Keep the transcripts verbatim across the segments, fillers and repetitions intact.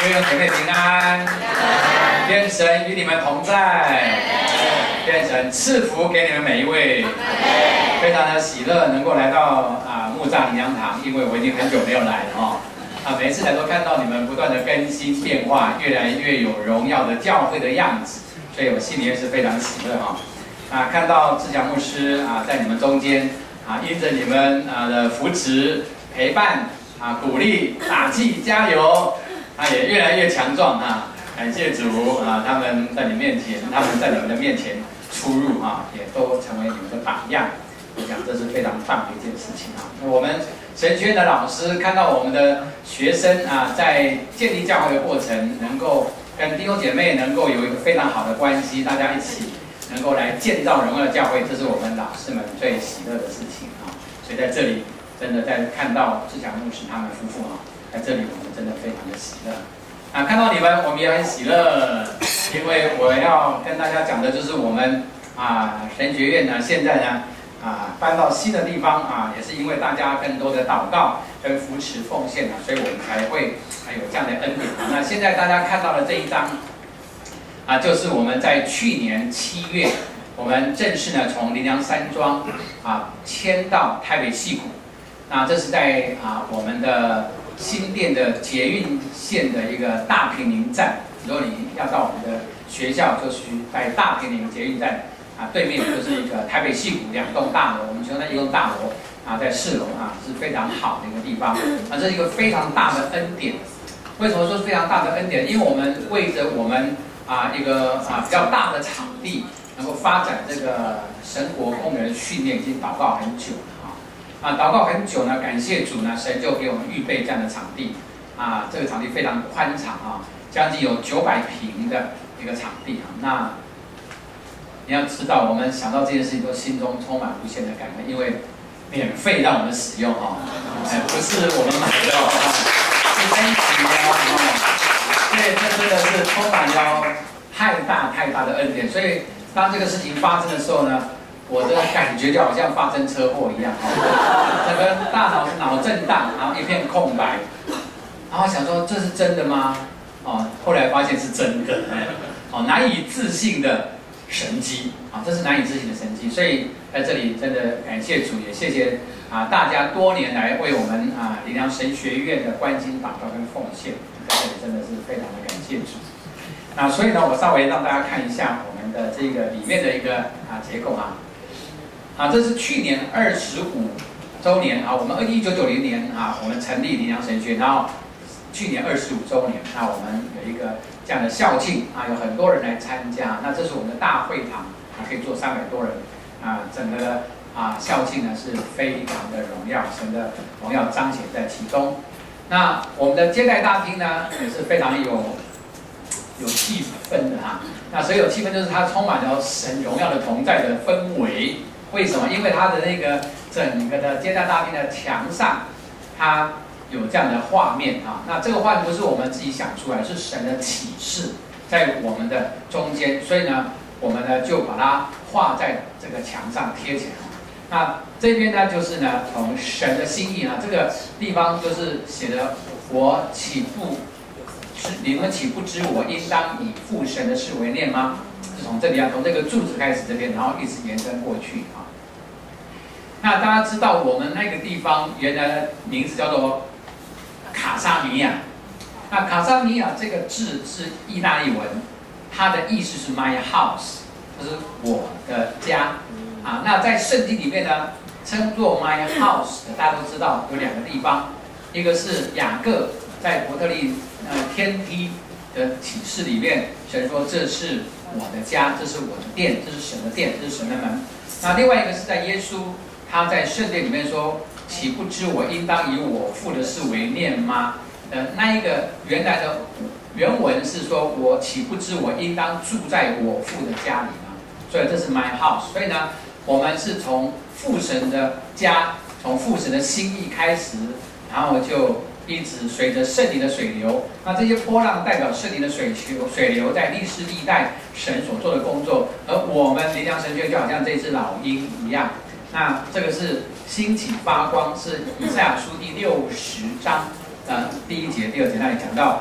弟兄姐妹平安，愿神与你们同在，愿神赐福给你们每一位。非常的喜乐能够来到啊木栅灵粮堂，因为我已经很久没有来了哦。啊，每一次来都看到你们不断的更新变化，越来越有荣耀的教会的样子，所以我心里面是非常喜乐哈。啊，看到志强牧师啊在你们中间啊，因着你们啊的扶持、陪伴啊、鼓励、打气、加油。 他也越来越强壮啊！感谢主啊！他们在你面前，他们在你们的面前出入啊，也都成为你们的榜样。我想这是非常棒的一件事情啊！我们神学院的老师看到我们的学生啊，在建立教会的过程，能够跟弟兄姐妹能够有一个非常好的关系，大家一起能够来建造荣耀的教会，这是我们老师们最喜乐的事情啊！所以在这里，真的在看到志强牧师他们夫妇啊。 在这里，我们真的非常的喜乐啊！看到你们，我们也很喜乐，因为我要跟大家讲的就是我们啊神学院呢，现在呢啊搬到新的地方啊，也是因为大家更多的祷告跟扶持奉献啊，所以我们才会还有这样的恩典。那现在大家看到的这一张啊，就是我们在去年七月，我们正式呢从林良山庄啊迁到台北矽谷。那这是在啊我们的 新店的捷运线的一个大坪林站，如果你要到我们的学校，就去在大坪林捷运站啊对面就是一个台北矽谷两栋大楼，我们说那一栋大楼啊在四楼啊是非常好的一个地方啊，这是一个非常大的恩典。为什么说是非常大的恩典？因为我们为着我们啊一个啊比较大的场地，能够发展这个神国公园的训练，已经祷告很久了。 啊，祷告很久呢，感谢主呢，神就给我们预备这样的场地，啊，这个场地非常宽敞啊，将近有九百平的一个场地啊。那你要知道，我们想到这件事情，都心中充满无限的感恩，因为免费让我们使用哈，哎，不是我们买的哦，是恩情哦，所以这真的是充满了太大太大的恩典。所以当这个事情发生的时候呢， 我的感觉就好像发生车祸一样，整个大脑是脑震荡，然后一片空白，然后想说这是真的吗？哦，后来发现是真的，哦，难以置信的神迹啊，这是难以置信的神迹。所以在这里真的感谢主，也谢谢啊大家多年来为我们啊灵粮神学院的关心、祷告跟奉献，在这里真的是非常的感谢主。那所以呢，我稍微让大家看一下我们的这个里面的一个啊结构啊。 啊，这是去年二十五周年啊，我们一九九零年啊，我们成立灵粮神学，然后去年二十五周年，那我们有一个这样的校庆啊，有很多人来参加，那这是我们的大会堂啊，可以坐三百多人啊，整个啊校庆呢是非常的荣耀，神的荣耀彰显在其中。那我们的接待大厅呢也是非常有有气氛的哈，那所以有气氛就是它充满了神荣耀的同在的氛围。 为什么？因为它的那个整个的接待大厅的墙上，它有这样的画面啊。那这个画面不是我们自己想出来，是神的启示在我们的中间，所以呢，我们呢就把它画在这个墙上贴起来。那这边呢就是呢从神的心意呢，这个地方就是写的“我岂不知你们岂不知我应当以父神的事为念吗？” 是从这里啊，从这个柱子开始这边，然后一直延伸过去啊。那大家知道，我们那个地方原来的名字叫做卡萨尼亚。那卡萨尼亚这个字是意大利文，它的意思是 my house， 就是我的家啊。那在圣经里面呢，称作 my house 的，大家都知道有两个地方，一个是雅各在伯特利呃天梯的启示里面，神说这是 我的家，这是我的殿，这是神的殿，这是神的门。那另外一个是在耶稣，他在圣殿里面说：“岂不知我应当以我父的事为念吗？”呃，那一个原来的原文是说：“我岂不知我应当住在我父的家里吗？”所以这是 my house。所以呢，我们是从父神的家，从父神的心意开始，然后就 一直随着圣灵的水流，那这些波浪代表圣灵的水流，水流在历世历代神所做的工作，而我们灵粮神学就好像这只老鹰一样。那这个是兴起发光，是以赛亚书第六十章呃第一节、第二节那里讲到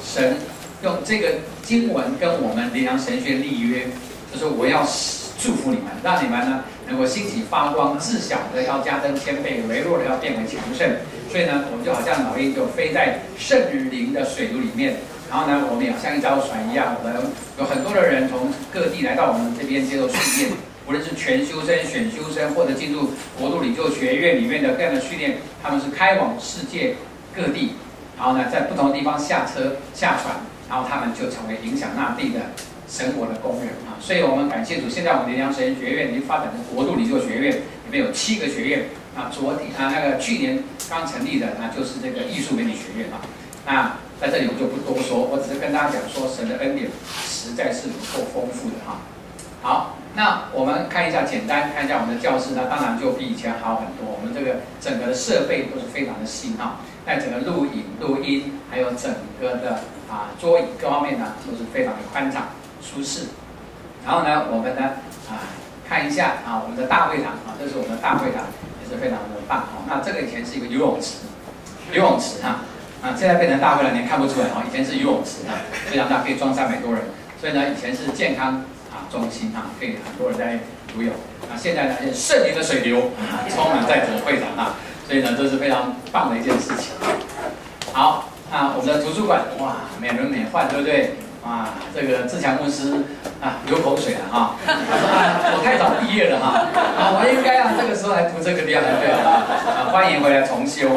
神用这个经文跟我们灵粮神学立约，就说我要祝福你们，让你们呢能够兴起发光，自小的要加增千倍，微弱的要变为强盛。所以呢，我们就好像老鹰就飞在圣灵的水流里面，然后呢，我们也像一艘船一样，我们有很多的人从各地来到我们这边接受训练，无论是全修生、选修生，或者进入国度领袖学院里面的各样的训练，他们是开往世界各地，然后呢，在不同的地方下车下船，然后他们就成为影响那地的神国的工人啊。所以我们感谢主，现在我们灵粮神学院已经发展成国度领袖学院，里面有七个学院啊，昨天啊那个去年刚成立的，那就是这个艺术美女学院啊。那在这里我就不多说，我只是跟大家讲说，神的恩典实在是够丰富的哈。好，那我们看一下，简单看一下我们的教室，那当然就比以前好很多。我们这个整个的设备都是非常的新哈，在整个录影、录音，还有整个的啊桌椅各方面呢，都是非常的宽敞舒适。然后呢，我们呢啊看一下啊我们的大会堂啊，这是我们的大会堂，也是非常的棒哈。那这个以前是一个游泳池，游泳池哈。啊，现在变成大会了，你看不出来哈。以前是游泳池啊，非常大，可以装三百多人。所以呢，以前是健康啊中心啊，可以很多人在游泳。那现在呢，圣灵的水流啊，充满在整个会场啊，所以呢，这是非常棒的一件事情。好，那我们的图书馆哇，美轮美奂，对不对？啊，这个志强牧师啊，流口水了哈。他说啊，我太早毕业了哈，啊，我应该啊这个时候来读这个地方才对的啊。啊，欢迎回来重修。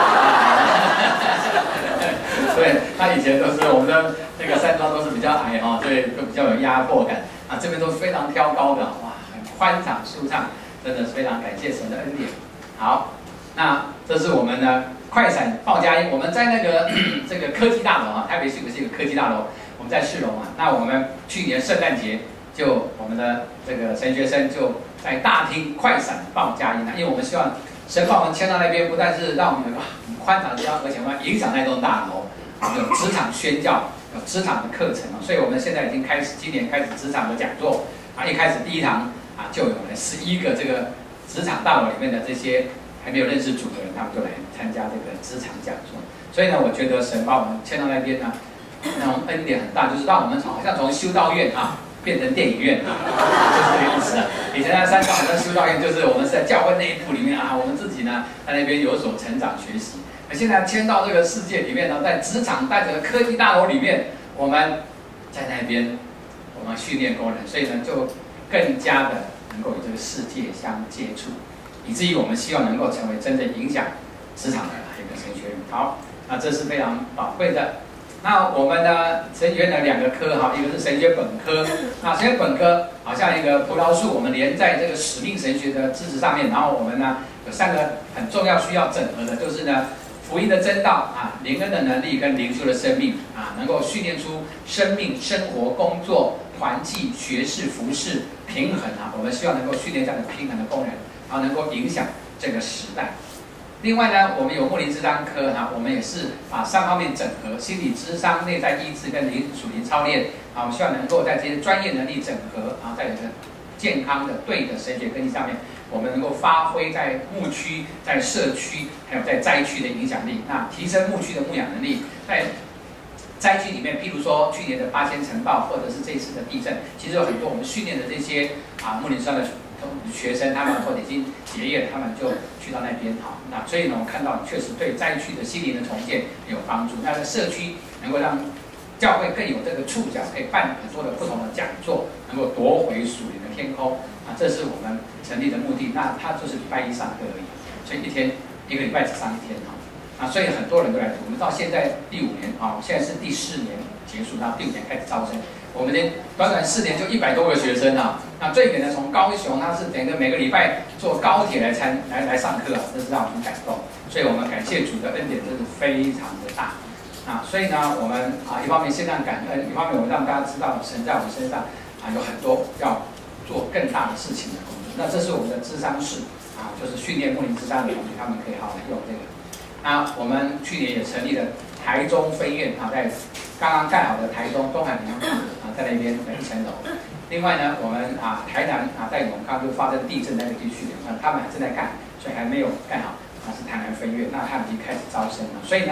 对，他以前都是我们的那个山庄都是比较矮哈，所以都比较有压迫感啊。这边都是非常挑高的，哇，很宽敞舒畅，真的是非常感谢神的恩典。好，那这是我们的快闪报佳音，我们在那个这个科技大楼啊，台北市不是一个科技大楼，我们在四楼嘛。那我们去年圣诞节就我们的这个神学生就在大厅快闪报佳音啊，因为我们希望神把我们迁到那边，不但是让我们哇很宽敞的地方，而且我们影响那栋大楼。有职场宣教，有职场的课程，所以我们现在已经开始，今年开始职场的讲座啊，一开始第一堂啊，就有了十一个这个职场大楼里面的这些还没有认识主的人，他们就来参加这个职场讲座。所以呢，我觉得神把我们迁到那边呢，那种恩典很大，就是让我们好像从修道院啊变成电影院啊，就是这个意思啊。以前在山上好像修道院就是我们是在教会内部里面啊，我们自己呢在那边有所成长学习。现在迁到这个世界里面呢，在职场、在这个科技大楼里面，我们在那边我们训练工人，所以呢就更加的能够与这个世界相接触，以至于我们希望能够成为真正影响职场的一个神学院。好，那这是非常宝贵的。那我们的神学院的两个科哈，一个是神学本科，那神学本科好像一个葡萄树，我们连在这个使命神学的支持上面，然后我们呢有三个很重要需要整合的，就是呢。福音的真道啊，灵恩的能力跟灵修的生命啊，能够训练出生命、生活、工作、团契、学识、服饰平衡啊。我们希望能够训练这样的平衡的工人，然后能够影响这个时代。另外呢，我们有牧灵咨商科哈、啊，我们也是把三方面整合：心理咨商、内在医治跟灵属灵操练啊。我们希望能够在这些专业能力整合，然后在一个健康的对的神学根基上面。我们能够发挥在牧区、在社区，还有在灾区的影响力。那提升牧区的牧养能力，在灾区里面，譬如说去年的八仙尘暴，或者是这一次的地震，其实有很多我们训练的这些啊牧灵上的学生，他们或者已经结业了，他们就去到那边好。那所以呢，我看到确实对灾区的心灵的重建有帮助。那在社区能够让教会更有这个触角，可以办很多的不同的讲座，能够夺回属灵的天空。啊，这是我们成立的目的。那他就是礼拜一上课而已，所以一天一个礼拜只上一天哈。啊，所以很多人都来读。我们到现在第五年啊，现在是第四年结束，然后第五年开始招生。我们的短短四年就一百多个学生啊。那最远的从高雄，他是整个每个礼拜坐高铁来参来来上课啊，这是让我们很感动。所以我们感谢主的恩典真是非常的大。啊，所以呢，我们啊一方面献上感恩，一方面我们让大家知道神在我们身上啊有很多要。做更大的事情的工作，那这是我们的諮商室啊，就是训练牧灵諮商的同学，他们可以好好来用这个。那我们去年也成立了台中分院啊，在刚刚盖好的台中东海民房啊，在那边的一层楼。另外呢，我们啊台南啊在永康就发生地震那个地区，啊他们还正在盖，所以还没有盖好啊，是台南分院，那他们已经开始招生了。所以呢，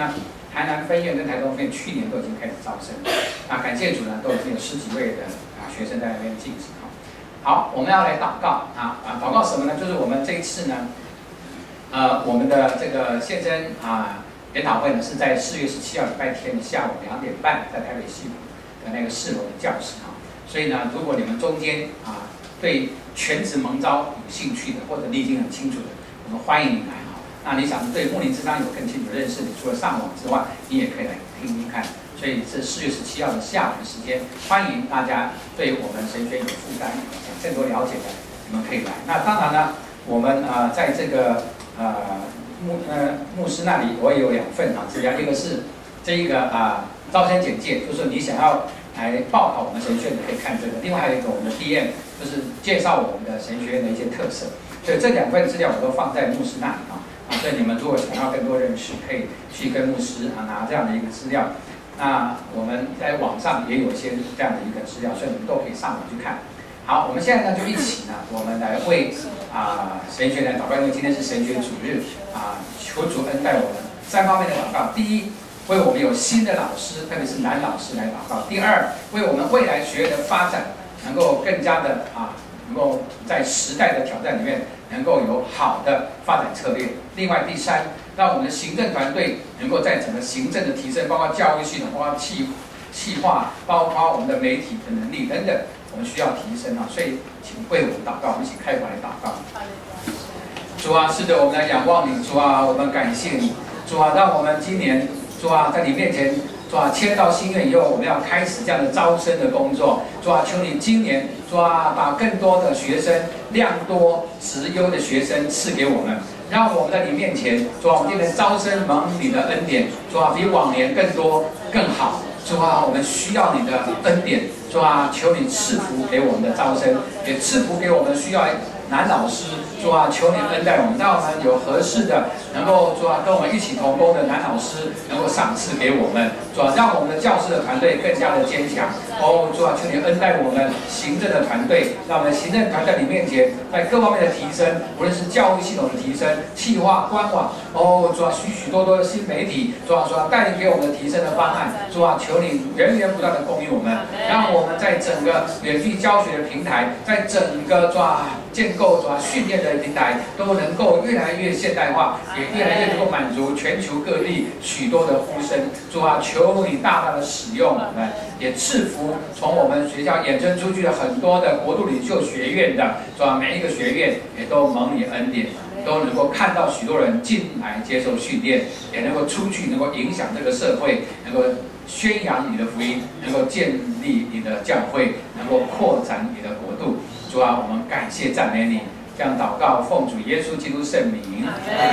台南分院跟台中分院去年都已经开始招生，啊，感谢主呢，都已经有十几位的啊学生在那边进行。好，我们要来祷告啊啊，祷告什么呢？就是我们这一次呢，呃，我们的这个献身啊研讨会呢是在四月十七号礼拜天的下午两点半，在台北西湖的那个四楼的教室啊。所以呢，如果你们中间啊对全职蒙召有兴趣的，或者你已经很清楚的，我们欢迎你来哈。那你想对牧灵之章有更清楚的认识，你除了上网之外，你也可以来听听看。所以是四月十七号的下午的时间，欢迎大家对我们神学有负担、想更多了解的，你们可以来。那当然呢，我们啊、呃、在这个呃牧呃牧师那里，我也有两份啊资料，一个是这一个啊、呃、招生简介，就是你想要来报考我们神学院的可以看这个；另外还有一个我们的 D M， 就是介绍我们的神学院的一些特色。所以这两份资料我都放在牧师那里啊。啊，所以你们如果想要更多认识，可以去跟牧师啊拿这样的一个资料。那我们在网上也有一些这样的一个资料，所以你们都可以上网去看。好，我们现在呢就一起呢，我们来为啊、呃、神学来祷告，因为今天是神学主日啊、呃，求主恩待我们三方面的祷告。第一，为我们有新的老师，特别是男老师来祷告；第二，为我们未来学院的发展能够更加的啊，能够在时代的挑战里面能够有好的发展策略。另外，第三，让我们的行政团队能够在整个行政的提升，包括教育系统，包括企企划，包括我们的媒体的能力等等，我们需要提升啊。所以，请为我们祷告，我们一起开口来祷告。主啊，是的，我们来仰望你，主啊，我们感谢你，主啊，让我们今年，主啊，在你面前，主啊，签到心愿以后，我们要开始这样的招生的工作。主啊，求你今年，主啊，把更多的学生，量多质优的学生赐给我们。让我们在你面前，主啊，我们今年招生蒙你的恩典，主啊，比往年更多更好。主啊，我们需要你的恩典，主啊，求你赐福给我们的招生，也赐福给我们需要男老师，主啊，求你恩待我们，让我们有合适的，能够主啊跟我们一起同工的男老师能够赏赐给我们，主啊，让我们的教师的团队更加的坚强。哦，主啊，求你恩待我们行政的团队，让我们行政团队里面前在各方面的提升，无论是教育系统的提升、企划、官网，哦，主啊，许许多多的新媒体，主啊，主啊，带领给我们的提升的方案，主啊，求你源源不断的供应我们，让我们在整个远距教学的平台，在整个主啊建构主啊训练的平台都能够越来越现代化，也越来越能够满足全球各地许多的呼声。主啊，求你大大的使用我们，也赐福从我们学校衍生出去的很多的国度领袖学院的，主啊，每一个学院也都蒙你恩典，都能够看到许多人进来接受训练，也能够出去，能够影响这个社会，能够宣扬你的福音，能够建立你的教会，能够扩展你的国度。主啊，我们感谢赞美你，这样祷告，奉主耶稣基督圣名。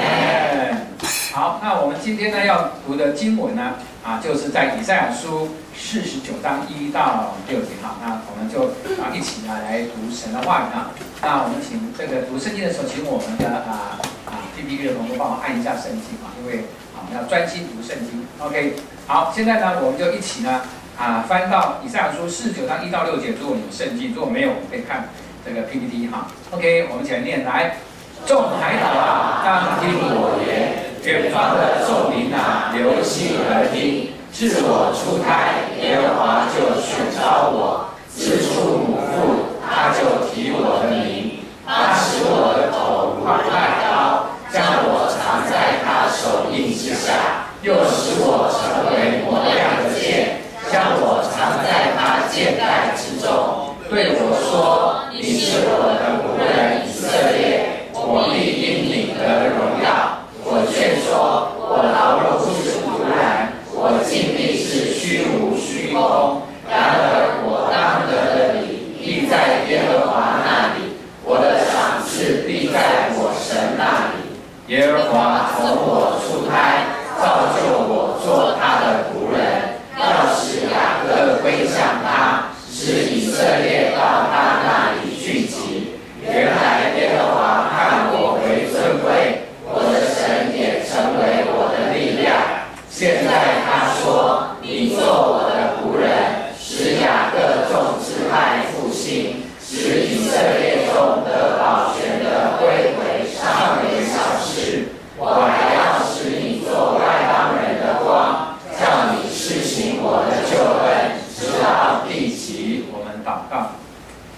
好，那我们今天呢要读的经文呢，啊，就是在以赛亚书四十九章一到六节哈。那我们就啊一起呢来读神的话语啊。那我们请这个读圣经的时候，请我们的啊啊 P P T 的同学帮我按一下圣经啊，因为啊我们要专心读圣经。OK， 好，现在呢我们就一起呢啊翻到以赛亚书四十九章一到六节，如果有圣经，如果没有，我们可以看这个 P P T 哈。OK， 我们一起来念来。众海岛啊，当听我言；远方的众民啊，留心而听。自我出胎，耶和华就选召我；自出母腹，他就提我的名。他使我的头如快刀，将我藏在他手印之下，又使我成为磨亮的剑，将我藏在他剑带之中。对我说：“你是我的仆人以色列。”我必因你得荣耀。我却说，我劳碌不是徒然，我尽力是虚无虚空。然而我当得的理必在耶和华那里，我的赏赐必在我神那里。耶和华从我出胎，造就我做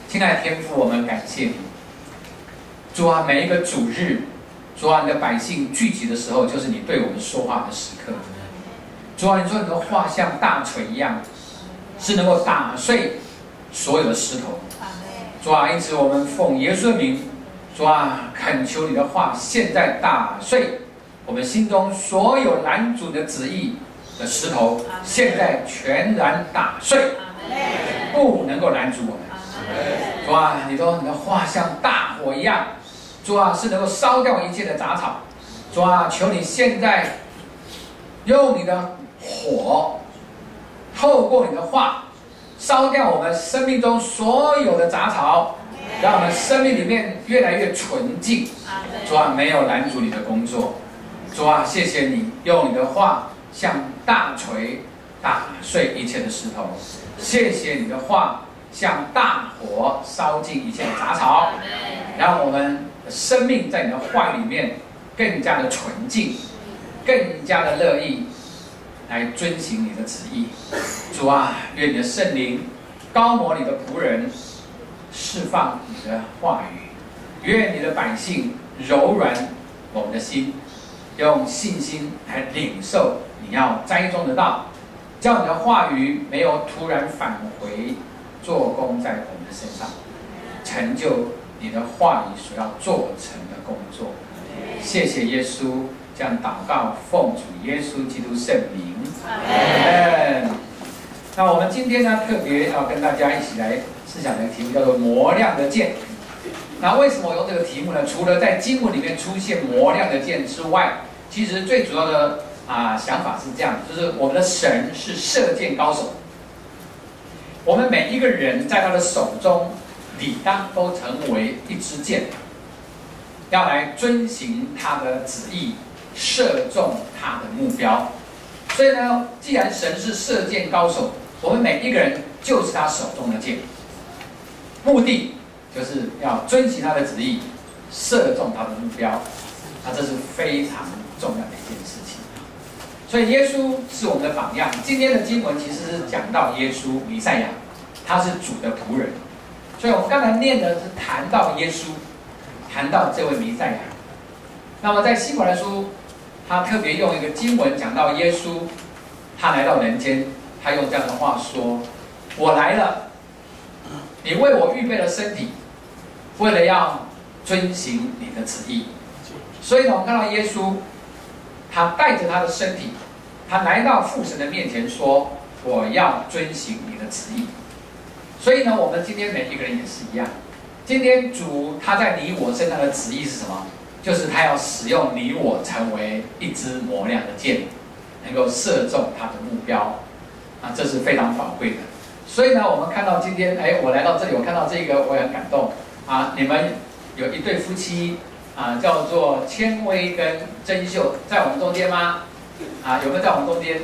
亲爱的天父，我们感谢你，主啊，每一个主日，主啊，你的百姓聚集的时候，就是你对我们说话的时刻。主啊，你说你的话像大锤一样，是能够打碎所有的石头。主啊，因此我们奉耶稣的名，主啊，恳求你的话现在打碎我们心中所有拦阻的旨意的石头，现在全然打碎，不能够拦阻我们。主啊，你说你的话像大火一样，主啊，是能够烧掉一切的杂草。主啊，求你现在用你的火，透过你的话，烧掉我们生命中所有的杂草，让我们生命里面越来越纯净。主啊，没有拦阻你的工作。主啊，谢谢你用你的话像大锤打碎一切的石头。谢谢你的话像大火烧尽一切的杂草，让我们的生命在你的话里面更加的纯净，更加的乐意来遵行你的旨意。主啊，愿你的圣灵高摩你的仆人，释放你的话语，愿你的百姓柔软我们的心，用信心来领受你要栽种的道，叫你的话语没有突然返回做工在我们的身上，成就你的话语所要做成的工作。谢谢耶稣，这样祷告，奉主耶稣基督圣名。阿门。那我们今天呢，特别要跟大家一起来思想的题目叫做磨亮的剑。那为什么我用这个题目呢？除了在经文里面出现磨亮的剑之外，其实最主要的啊想法是这样，就是我们的神是射箭高手。我们每一个人在他的手中，理当都成为一支箭，要来遵行他的旨意，射中他的目标。所以呢，既然神是射箭高手，我们每一个人就是他手中的箭，目的就是要遵行他的旨意，射中他的目标。那这是非常重要的一件事情。所以耶稣是我们的榜样。今天的经文其实是讲到耶稣弥赛亚，他是主的仆人。所以我们刚才念的是谈到耶稣，谈到这位弥赛亚。那么在希伯来书，他特别用一个经文讲到耶稣，他来到人间，他用这样的话说：“我来了，你为我预备了身体，为了要遵行你的旨意。”所以呢，我们看到耶稣，他带着他的身体，他来到父神的面前说：“我要遵行你的旨意。”所以呢，我们今天每一个人也是一样。今天主他在你我身上的旨意是什么？就是他要使用你我成为一支磨亮的箭，能够射中他的目标。啊，这是非常宝贵的。所以呢，我们看到今天，哎，我来到这里，我看到这个，我也很感动。啊，你们有一对夫妻。啊，叫做千薇跟珍秀，在我们中间吗？啊，有没有在我们中间？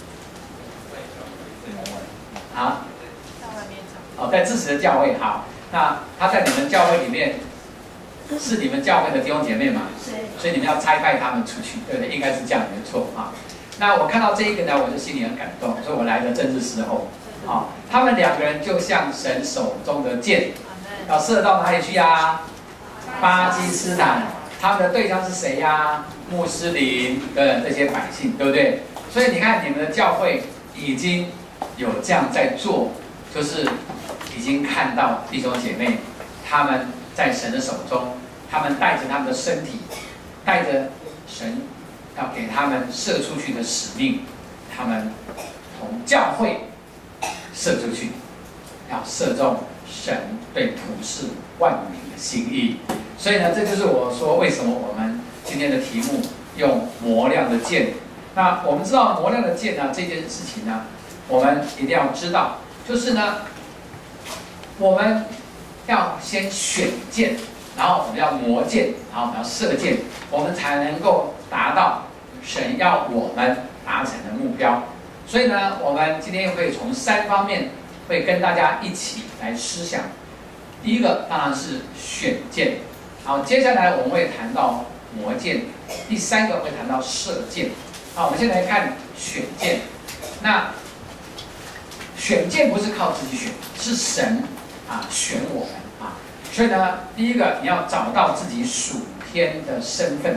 啊？哦，在支持的教会，好。那他在你们教会里面，是你们教会的弟兄姐妹嘛？所以你们要差派他们出去，对不对？应该是这样，没错啊。那我看到这一个呢，我就心里很感动，所以我来的正是时候。啊，他们两个人就像神手中的箭，要射到哪里去呀？巴基斯坦，他们的对象是谁呀？穆斯林的这些百姓，对不对？所以你看，你们的教会已经有这样在做，就是已经看到弟兄姐妹他们在神的手中，他们带着他们的身体，带着神要给他们射出去的使命，他们从教会射出去，要射中神对普世万民的心意。所以呢，这就是我说为什么我们今天的题目用磨亮的剑。那我们知道磨亮的剑呢，这件事情呢，我们一定要知道，就是呢，我们要先选剑，然后我们要磨剑，然后我们要射箭，我们才能够达到神要我们达成的目标。所以呢，我们今天会从三方面会跟大家一起来思想。第一个当然是选箭，好，接下来我们会谈到磨箭，第三个会谈到射箭。好，我们先来看选箭。那选箭不是靠自己选，是神啊选我们。 所以呢，第一个你要找到自己属天的身份。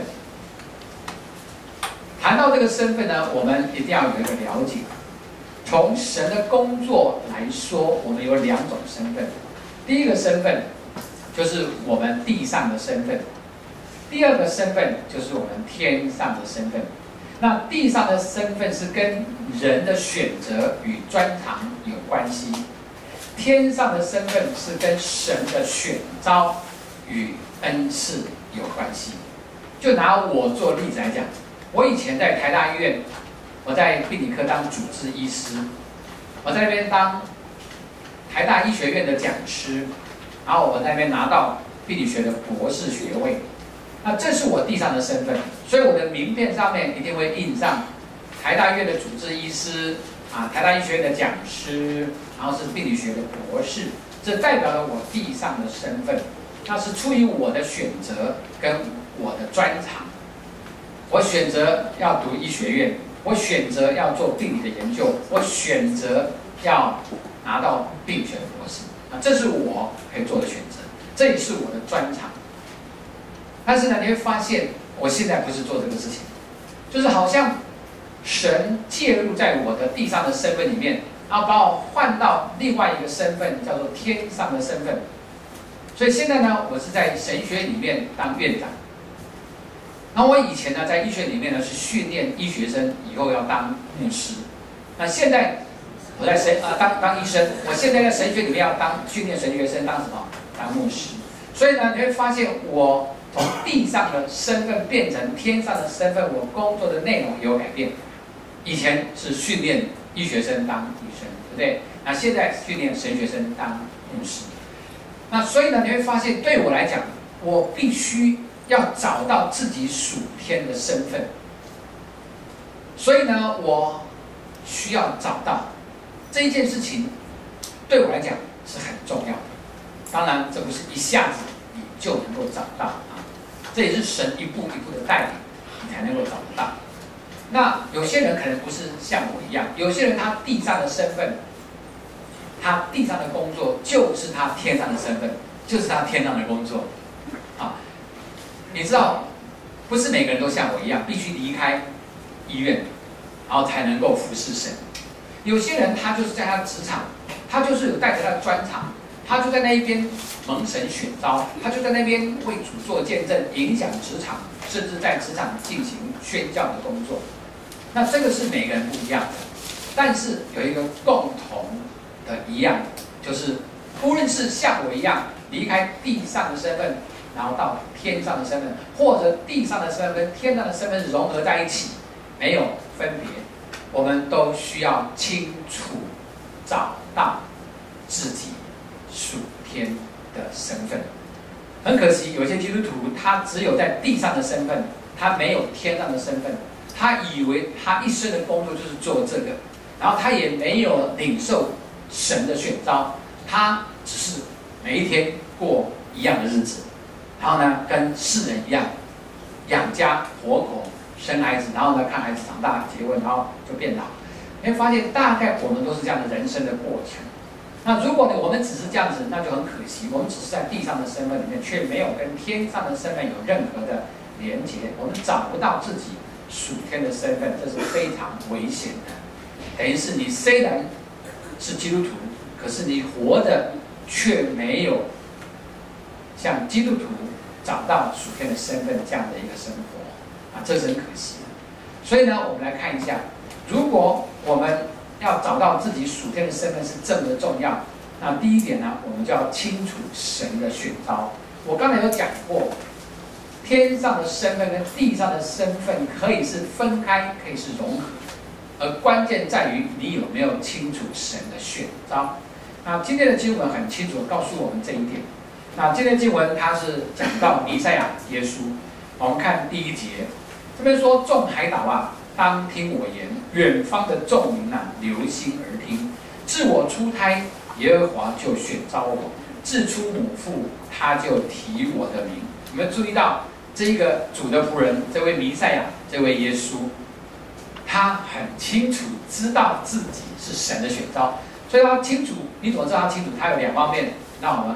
谈到这个身份呢，我们一定要有一个了解。从神的工作来说，我们有两种身份。第一个身份就是我们地上的身份，第二个身份就是我们天上的身份。那地上的身份是跟人的选择与专长有关系，天上的身份是跟神的选召与恩赐有关系。就拿我做例子来讲，我以前在台大医院，我在病理科当主治医师，我在那边当台大医学院的讲师，然后我在那边拿到病理学的博士学位。那这是我地上的身份，所以我的名片上面一定会印上台大医院的主治医师啊，台大医学院的讲师，然后是病理学的博士，这代表了我地上的身份。那是出于我的选择跟我的专长。我选择要读医学院，我选择要做病理的研究，我选择要拿到病学的博士啊，这是我可以做的选择，这也是我的专长。但是呢，你会发现我现在不是做这个事情，就是好像神介入在我的地上的身份里面，然后把我换到另外一个身份，叫做天上的身份。所以现在呢，我是在神学里面当院长。然后我以前呢，在医学里面呢是训练医学生以后要当牧师。那现在我在神啊、呃、当当医生，我现在在神学里面要当训练神学生当什么？当牧师。所以呢，你会发现我从地上的身份变成天上的身份，我工作的内容有改变。以前是训练医学生当医生，对不对？那现在训练神学生当牧师。那所以呢，你会发现对我来讲，我必须要找到自己属天的身份。所以呢，我需要找到这一件事情，对我来讲是很重要的。当然，这不是一下子你就能够找到啊，这也是神一步一步的带领，你才能够找得到。那有些人可能不是像我一样，有些人他地上的身份，他地上的工作就是他天上的身份，就是他天上的工作啊。你知道，不是每个人都像我一样，必须离开医院，然后才能够服侍神。有些人他就是在他的职场，他就是有带着他的专长，他就在那一边蒙神选召，他就在那边为主做见证，影响职场，甚至在职场进行宣教的工作。那这个是每个人不一样的，但是有一个共同的一样，就是无论是像我一样离开地上的身份，然后到天上的身份，或者地上的身份跟天上的身份融合在一起，没有分别，我们都需要清楚找到自己属天的身份。很可惜，有些基督徒他只有在地上的身份，他没有天上的身份。他以为他一生的工作就是做这个，然后他也没有领受神的选召，他只是每一天过一样的日子，然后呢，跟世人一样，养家活口，生孩子，然后呢，看孩子长大，结婚，然后就变老。你会发现，大概我们都是这样的人生的过程。那如果呢，我们只是这样子，那就很可惜，我们只是在地上的身份里面，却没有跟天上的身份有任何的连结，我们找不到自己属天的身份，这是非常危险的。等于是你虽然是基督徒，可是你活的却没有像基督徒找到属天的身份这样的一个生活啊，这是很可惜的。所以呢，我们来看一下，如果我们要找到自己属天的身份是这么的重要，那第一点呢，我们就要清楚神的选召。我刚才有讲过，天上的身份跟地上的身份可以是分开，可以是融合，而关键在于你有没有清楚神的选召。那今天的经文很清楚地告诉我们这一点。那今天的经文它是讲到弥赛亚耶稣，我们看第一节，这边说众海岛啊，当听我言，远方的众民啊，留心而听。自我出胎，耶和华就选召我；自出母腹，他就提我的名。有没有注意到？这一个主的仆人，这位弥赛亚，这位耶稣，他很清楚知道自己是神的选召，所以他清楚。你怎么知道他清楚？他有两方面，让我们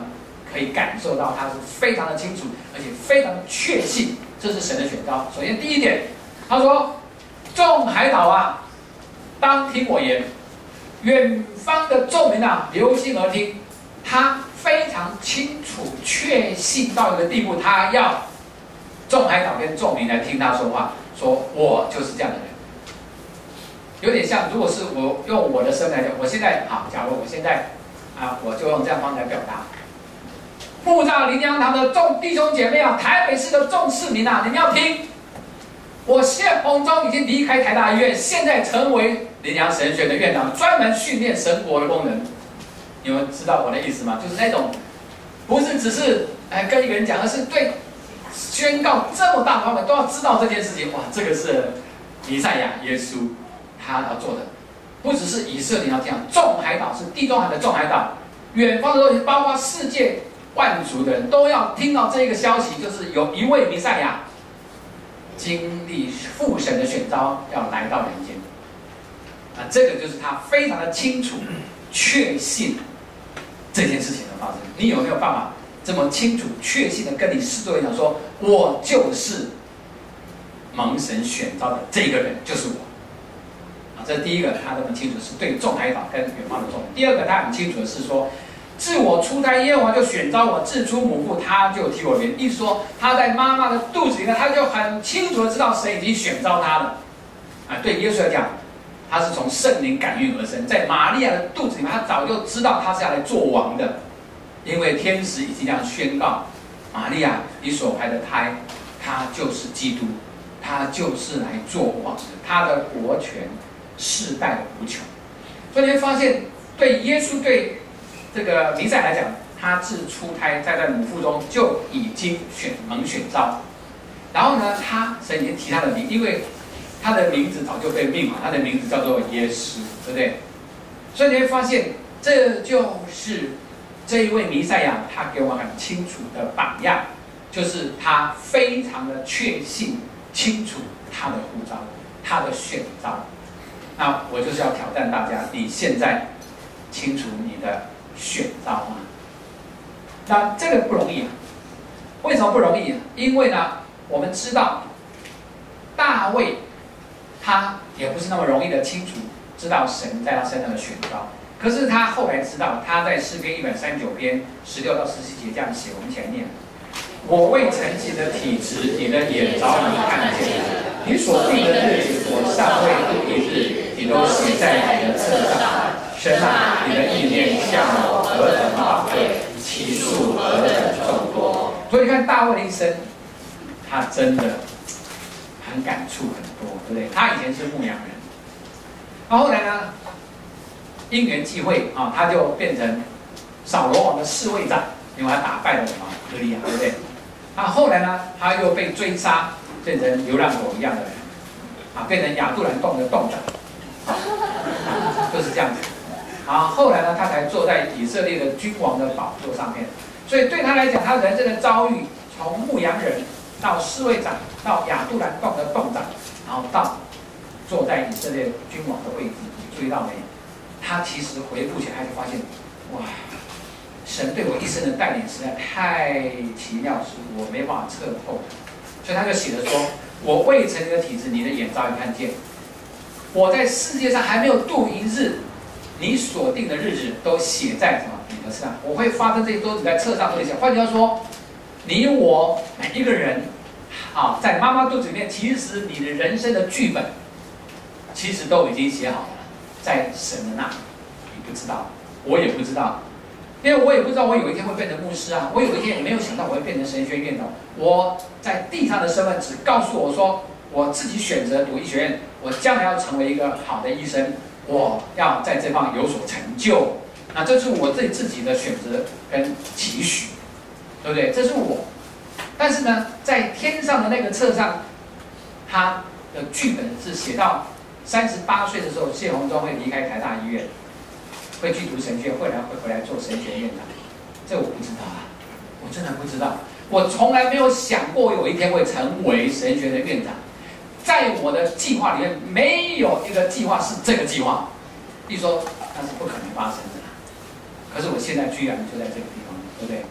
可以感受到他是非常的清楚，而且非常的确信，这是神的选召。首先第一点，他说：“众海岛啊，当听我言；远方的众民啊，留心而听。”他非常清楚、确信到一个地步，他要众海岛跟众民来听他说话，说我就是这样的人。有点像，如果是我用我的身份来讲，我现在好，假如我现在啊，我就用这样方式来表达。木栅林阳堂的众弟兄姐妹啊，台北市的众市民啊，你们要听，我谢鹏忠已经离开台大医院，现在成为林阳神学的院长，专门训练神国的功能。你们知道我的意思吗？就是那种，不是只是哎跟一个人讲，而是对宣告这么大的方面都要知道这件事情。哇，这个是弥赛亚耶稣他要做的，不只是以色列要这样，众海岛是地中海的众海岛，远方的东西，包括世界万族的人都要听到这个消息，就是有一位弥赛亚经历父神的选召要来到人间。啊，这个就是他非常的清楚、确信这件事情的发生。你有没有办法这么清楚、确信的跟你视作人讲说，我就是蒙神选召的这个人，就是我。啊，这是第一个，他这么清楚是对众海岛跟远方的众人。第二个，他很清楚的是说，自我出胎，耶和华就选召我，自出母腹，他就提我名。意思说，他在妈妈的肚子里面，他就很清楚的知道神已经选召他了。啊，对耶稣来讲，他是从圣灵感孕而生，在玛利亚的肚子里面，他早就知道他是要来做王的，因为天使已经这样宣告：玛利亚，你所怀的胎，他就是基督，他就是来做王的，他的国权世代无穷。所以你会发现，对耶稣对这个弥赛来讲，他自出胎在在母腹中就已经选蒙选召，然后呢，他神已经提他的名，因为他的名字早就被命了，他的名字叫做耶稣，对不对？所以你会发现，这就是这一位弥赛亚，他给我很清楚的榜样，就是他非常的确信、清楚他的呼召、他的选召。那我就是要挑战大家，你现在清楚你的选召吗？那这个不容易啊。为什么不容易啊？因为呢，我们知道大卫他也不是那么容易的清楚知道神在他身上的选召，可是他后来知道，他在诗篇一百三十九篇十六到十七节这样写，我们一起来念：我未成形的体质，你的眼早已看见了；你所定的日子，我尚未度一日，你都写在你的册上。神啊，你的意念向我何等宝贵，其数何等众多。所以你看大卫的一生，他真的很感触很多，对不对？他以前是牧羊人，然后后来呢，因缘际会啊，他就变成扫罗王的侍卫长，因为他打败了什么歌利亚，对不对？那后来呢，他又被追杀，变成流浪狗一样的人，啊，变成亚杜兰洞的洞长，啊，就是这样子。然后后来呢，他才坐在以色列的君王的宝座上面。所以对他来讲，他人生的遭遇，从牧羊人到侍卫长，到亚杜兰洞的洞长，然后到坐在以色列君王的位置，你注意到没？他其实回顾起来，他就发现，哇，神对我一生的带领实在太奇妙，是我没办法测透的。所以他就写了说：我未成你的体质，你的眼早已看见；我在世界上还没有度一日，你所定的日子都写在什么你的册上？我会发生这些都是在册上都写。换句话说，你我每一个人，啊，在妈妈肚子里面，其实你的人生的剧本，其实都已经写好了，在神的那里。你不知道，我也不知道，因为我也不知道我有一天会变成牧师啊，我有一天也没有想到我会变成神学院长。我在地上的身份只告诉我说，我自己选择读医学院，我将来要成为一个好的医生。我要在这方有所成就，那这是我自己自己的选择跟期许，对不对？这是我。但是呢，在天上的那个册上，他的剧本是写到三十八岁的时候，谢宏忠会离开台大医院，会去读神学，后来会回来做神学院长。这我不知道啊，我真的不知道。我从来没有想过有一天会成为神学的院长。在我的计划里面，没有一个计划是这个计划。一说那是不可能发生的，可是我现在居然就在这个地方，对不对？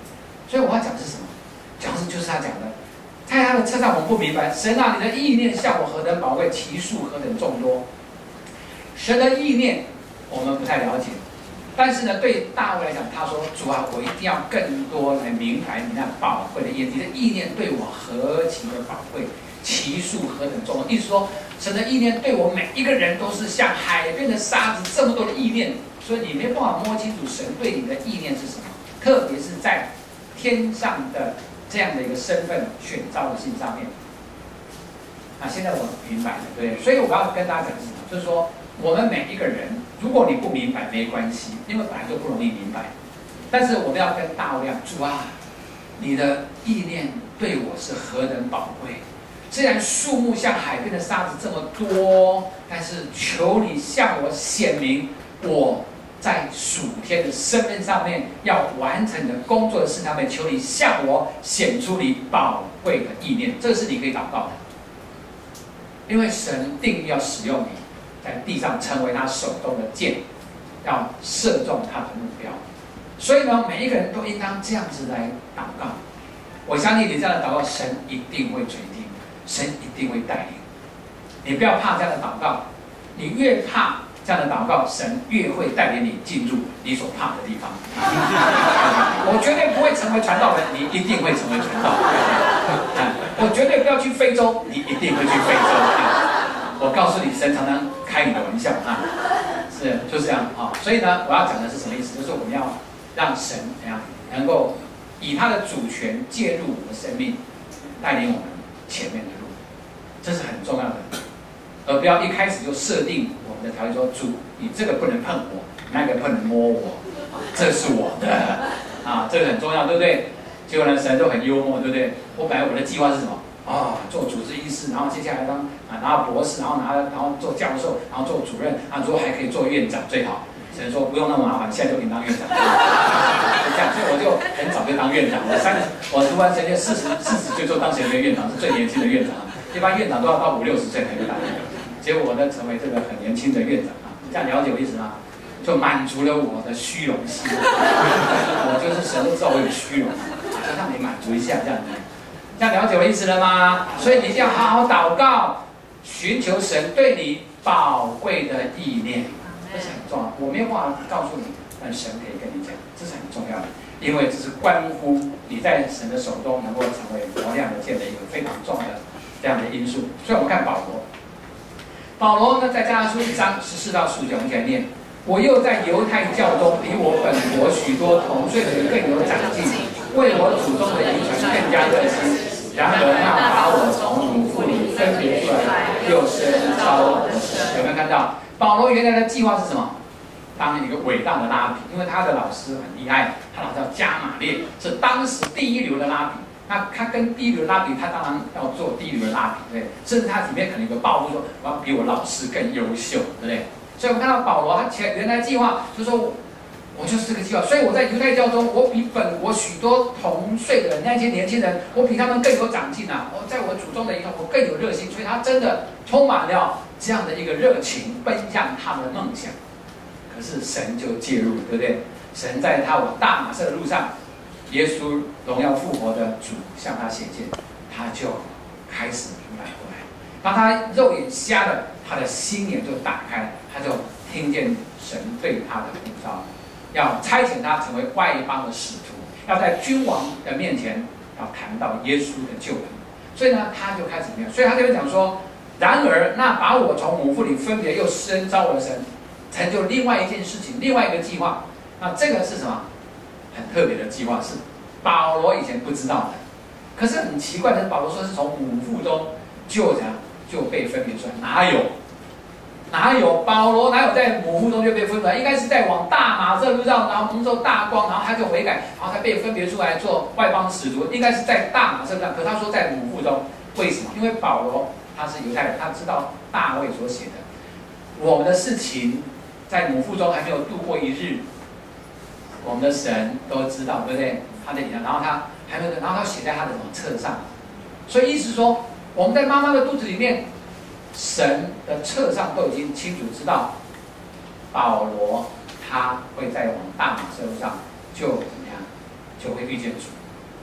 所以我要讲的是什么？讲的就是他讲的，在他的车上我们不明白，神啊，你的意念向我何等宝贵，其数何等众多。神的意念我们不太了解，但是呢，对大卫来讲，他说：“主啊，我一定要更多来明白你那宝贵的意念，你的意念对我何其的宝贵，其数何等众多。”意思说，神的意念对我每一个人都是像海边的沙子，这么多的意念，所以你没办法摸清楚神对你的意念是什么，特别是在天上的这样的一个身份选召的信上面。啊，现在我明白了，对不对？所以我要跟大家讲什么，就是说，我们每一个人，如果你不明白没关系，因为本来就不容易明白。但是我们要跟大卫讲，主啊，你的意念对我是何等宝贵。虽然树木像海边的沙子这么多，但是求你向我显明，我在属天的生命上面要完成的工作的事上面，求你向我显出你宝贵的意念。这是你可以祷告的，因为神定义要使用你，在地上成为他手中的箭，要射中他的目标。所以呢，每一个人都应当这样子来祷告。我相信你这样的祷告，神一定会垂听，神一定会带领。你不要怕这样的祷告，你越怕这样的祷告，神越会带领你进入你所怕的地方。我绝对不会成为传道人，你一定会成为传道人。我绝对不要去非洲，你一定会去非洲。我告诉你，神常常开你的玩笑啊，是就这样啊。所以呢，我要讲的是什么意思？就是我们要让神怎样能够以他的主权介入我们的生命，带领我们前面的路，这是很重要的。而不要一开始就设定我们的条件说，主，你这个不能碰我，那个不能摸我，啊，这是我的啊，这个很重要，对不对？结果呢，神就很幽默，对不对？我本来我的计划是什么？啊，做主治医师，然后接下来当啊拿到博士，然后拿然后做教授，然后做主任，啊，最后还可以做院长最好。神说不用那么麻烦，现在就可以当院长。这样，所以我就很早就当院长。我三十，我读完神学四十四十岁就当神学院长，是最年轻的院长。一般院长都要到五六十岁才能当。结果我呢，成为这个很年轻的院长啊，这样了解我意思吗？就满足了我的虚荣心。我就是神都知道我有虚荣，就让你满足一下这样子。这样了解我意思了吗？所以你一定要好好祷告，寻求神对你宝贵的意念，这是很重要。我没有办法告诉你，但神可以跟你讲，这是很重要的，因为这是关乎你在神的手中能够成为磨亮的剑的一个非常重要的这样的因素。所以我们看保罗。保罗呢，在加拉太书一章十四到十五节，我们起来念：我又在犹太教中比我本国许多同岁的人更有长进，为我祖宗的遗传更加热心。然而那把我从母腹里分别出来，又深召我的神。有没有看到？保罗原来的计划是什么？当一个伟大的拉比，因为他的老师很厉害，他老师叫加马列，是当时第一流的拉比。那他跟第一流拉比，他当然要做第一流的拉比，对不对？甚至他里面可能有个抱负说，我要比我老师更优秀，对不对？所以我们看到保罗，他前原来计划就是说，我就是这个计划。所以我在犹太教中，我比本国许多同岁的那些年轻人，我比他们更有长进啊！我在我祖宗的一个，我更有热心，所以他真的充满了这样的一个热情，奔向他们的梦想。可是神就介入，对不对？神在他往大马色的路上。耶稣荣耀复活的主向他显现，他就开始明白过来。当他肉眼瞎了，他的心眼就打开，他就听见神对他的呼召，要差遣他成为外邦的使徒，要在君王的面前要谈到耶稣的救恩。所以呢，他就开始明白。所以他这边讲说：然而那把我从母腹里分别又深召我的神，成就另外一件事情，另外一个计划。那这个是什么？很特别的计划，是保罗以前不知道的。可是很奇怪的是，保罗说是从母腹中就这样就被分别出来，哪有？哪有？保罗哪有在母腹中就被分别出来？应该是在往大马色路上，然后蒙受大光，然后他就悔改，然后他被分别出来做外邦使徒，应该是在大马色路上。可他说在母腹中，为什么？因为保罗他是犹太人，他知道大卫所写的，我们的事情在母腹中还没有度过一日。我们的神都知道，对不对？他的然后他还有，然后他写在他的册上，所以意思说，我们在妈妈的肚子里面，神的册上都已经清楚知道，保罗他会在往大马色路上就怎么样，就会遇见主。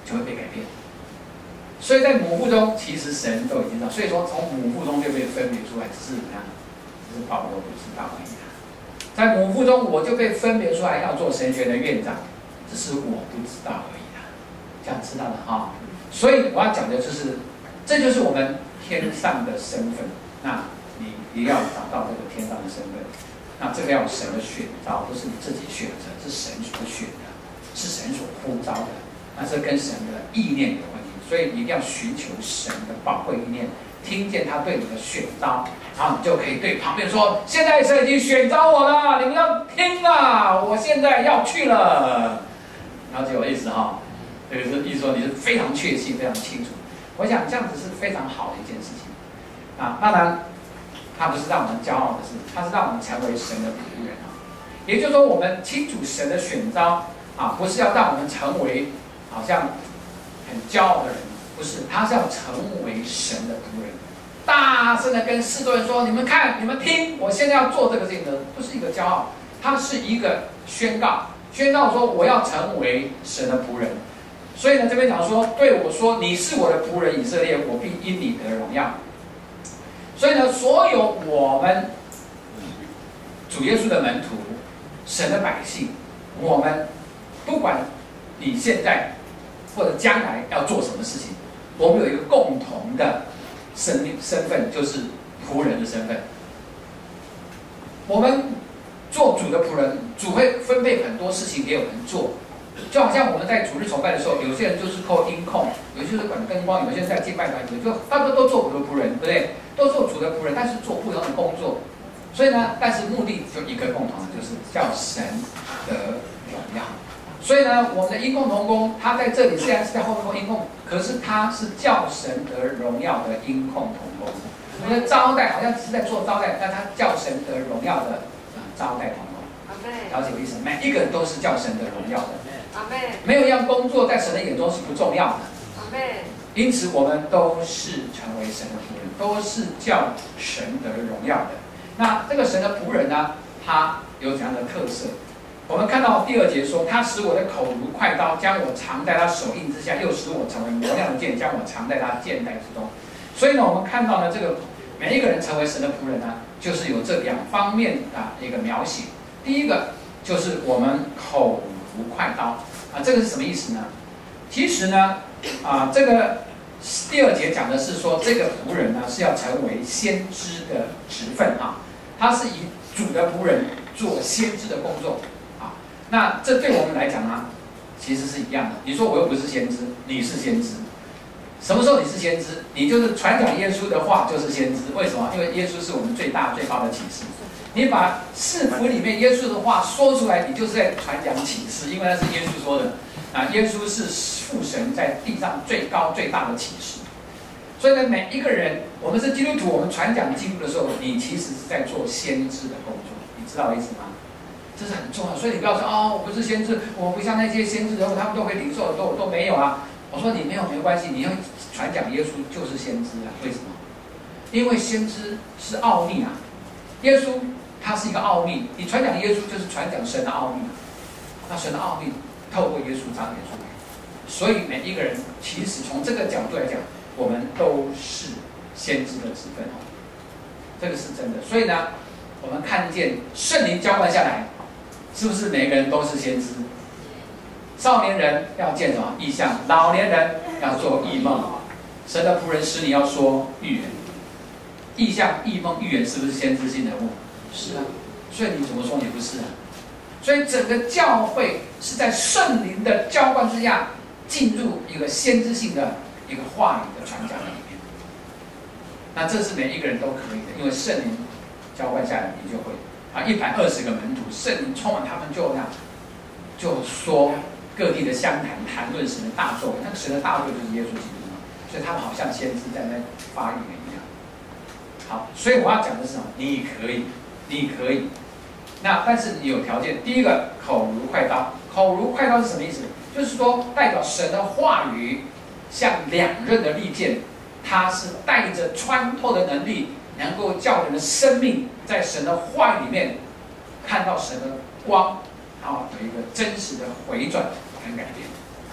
就会被改变。所以在母腹中，其实神都已经知道，所以说从母腹中就被分别出来，只是怎么样？只是保罗不知道而已。在母腹中，我就被分别出来要做神学的院长，只是我不知道而已啦。这样知道了哈。所以我要讲的就是，这就是我们天上的身份。那你一定要找到这个天上的身份。那这个要神的选召，不是你自己选择，是神所选的，是神所呼召的。那这跟神的意念有关系，所以你一定要寻求神的宝贵意念，听见他对你的选召，然后你就可以对旁边说：现在神已经选召我了，你们要听啊！我现在要去了。了解我的意思哈？这个是意思说你是非常确信、非常清楚。我想这样子是非常好的一件事情啊。当然，它不是让我们骄傲的事，它是让我们成为神的仆人啊。也就是说，我们清楚神的选召啊，不是要让我们成为好像很骄傲的人，不是，他是要成为神的仆人，大声的跟世多人说：你们看，你们听，我现在要做这个事情的，不是一个骄傲，它是一个宣告，宣告说我要成为神的仆人。所以呢，这边讲说，对我说：你是我的仆人以色列，我必因你得荣耀。所以呢，所有我们主耶稣的门徒、神的百姓，我们不管你现在或者将来要做什么事情，我们有一个共同的身身份，就是仆人的身份。我们做主的仆人，主会分配很多事情给我们做。就好像我们在主日崇拜的时候，有些人就是扣音控，有些就是管灯光，有些人在敬拜团，有就大家都做主的仆人，对不对？都做主的仆人，但是做不同的工作。所以呢，但是目的就一个共同的，就是叫神得荣耀。所以呢，我们的音控同工，他在这里虽然是在后面扣音控，可是他是叫神得荣耀的音控同工。我们的招待好像只是在做招待，但他叫神得荣耀的招待同工。了解我意思？每一个人都是叫神得荣耀的。没有一样工作在神的眼中是不重要的。因此，我们都是成为神的仆人，都是叫神得荣耀的。那这个神的仆人呢，他有怎样的特色？我们看到第二节说，他使我的口如快刀，将我藏在他手印之下，又使我成为磨亮的剑，将我藏在他剑带之中。所以呢，我们看到呢，这个每一个人成为神的仆人呢，就是有这两方面的一个描写。第一个就是我们口如快刀啊，这个是什么意思呢？其实呢，啊，这个第二节讲的是说，这个仆人呢是要成为先知的职分啊，他是以主的仆人做先知的工作啊。那这对我们来讲呢，其实是一样的。你说我又不是先知，你是先知。什么时候你是先知？你就是传讲耶稣的话就是先知。为什么？因为耶稣是我们最大最高的启示。你把四福里面耶稣的话说出来，你就是在传讲启示，因为那是耶稣说的。啊，耶稣是父神在地上最高最大的启示。所以呢，每一个人，我们是基督徒，我们传讲经的时候，你其实是在做先知的工作，你知道我意思吗？这是很重要。所以你不要说哦，我不是先知，我不像那些先知人物，他们都会领受的，都都没有啊。我说你没有没关系，你要传讲耶稣就是先知啊。为什么？因为先知是奥秘啊，耶稣他是一个奥秘，你传讲耶稣就是传讲神的奥秘，那神的奥秘透过耶稣彰显出来。所以每一个人其实从这个角度来讲，我们都是先知的职分哦，这个是真的。所以呢，我们看见圣灵浇灌下来，是不是每个人都是先知？少年人要见什么异象？老年人要做异梦。神的仆人使你要说预言，异象、异梦、预言是不是先知性人物？是啊。所以你怎么说你不是啊？所以整个教会是在圣灵的浇灌之下，进入一个先知性的一个话语的传讲里面。那这是每一个人都可以的，因为圣灵浇灌下来，你就会啊，一百二十个门徒，圣灵充满他们就那样，就说各地的相谈，谈论神的大作为。那个神的大作为就是耶稣基督嘛，所以他们好像先知在那发言一样。好，所以我要讲的是什么？你可以，你可以。那但是你有条件，第一个口如快刀，口如快刀是什么意思？就是说代表神的话语像两刃的利剑，它是带着穿透的能力，能够叫人的生命在神的话语里面看到神的光，然后有一个真实的回转跟改变。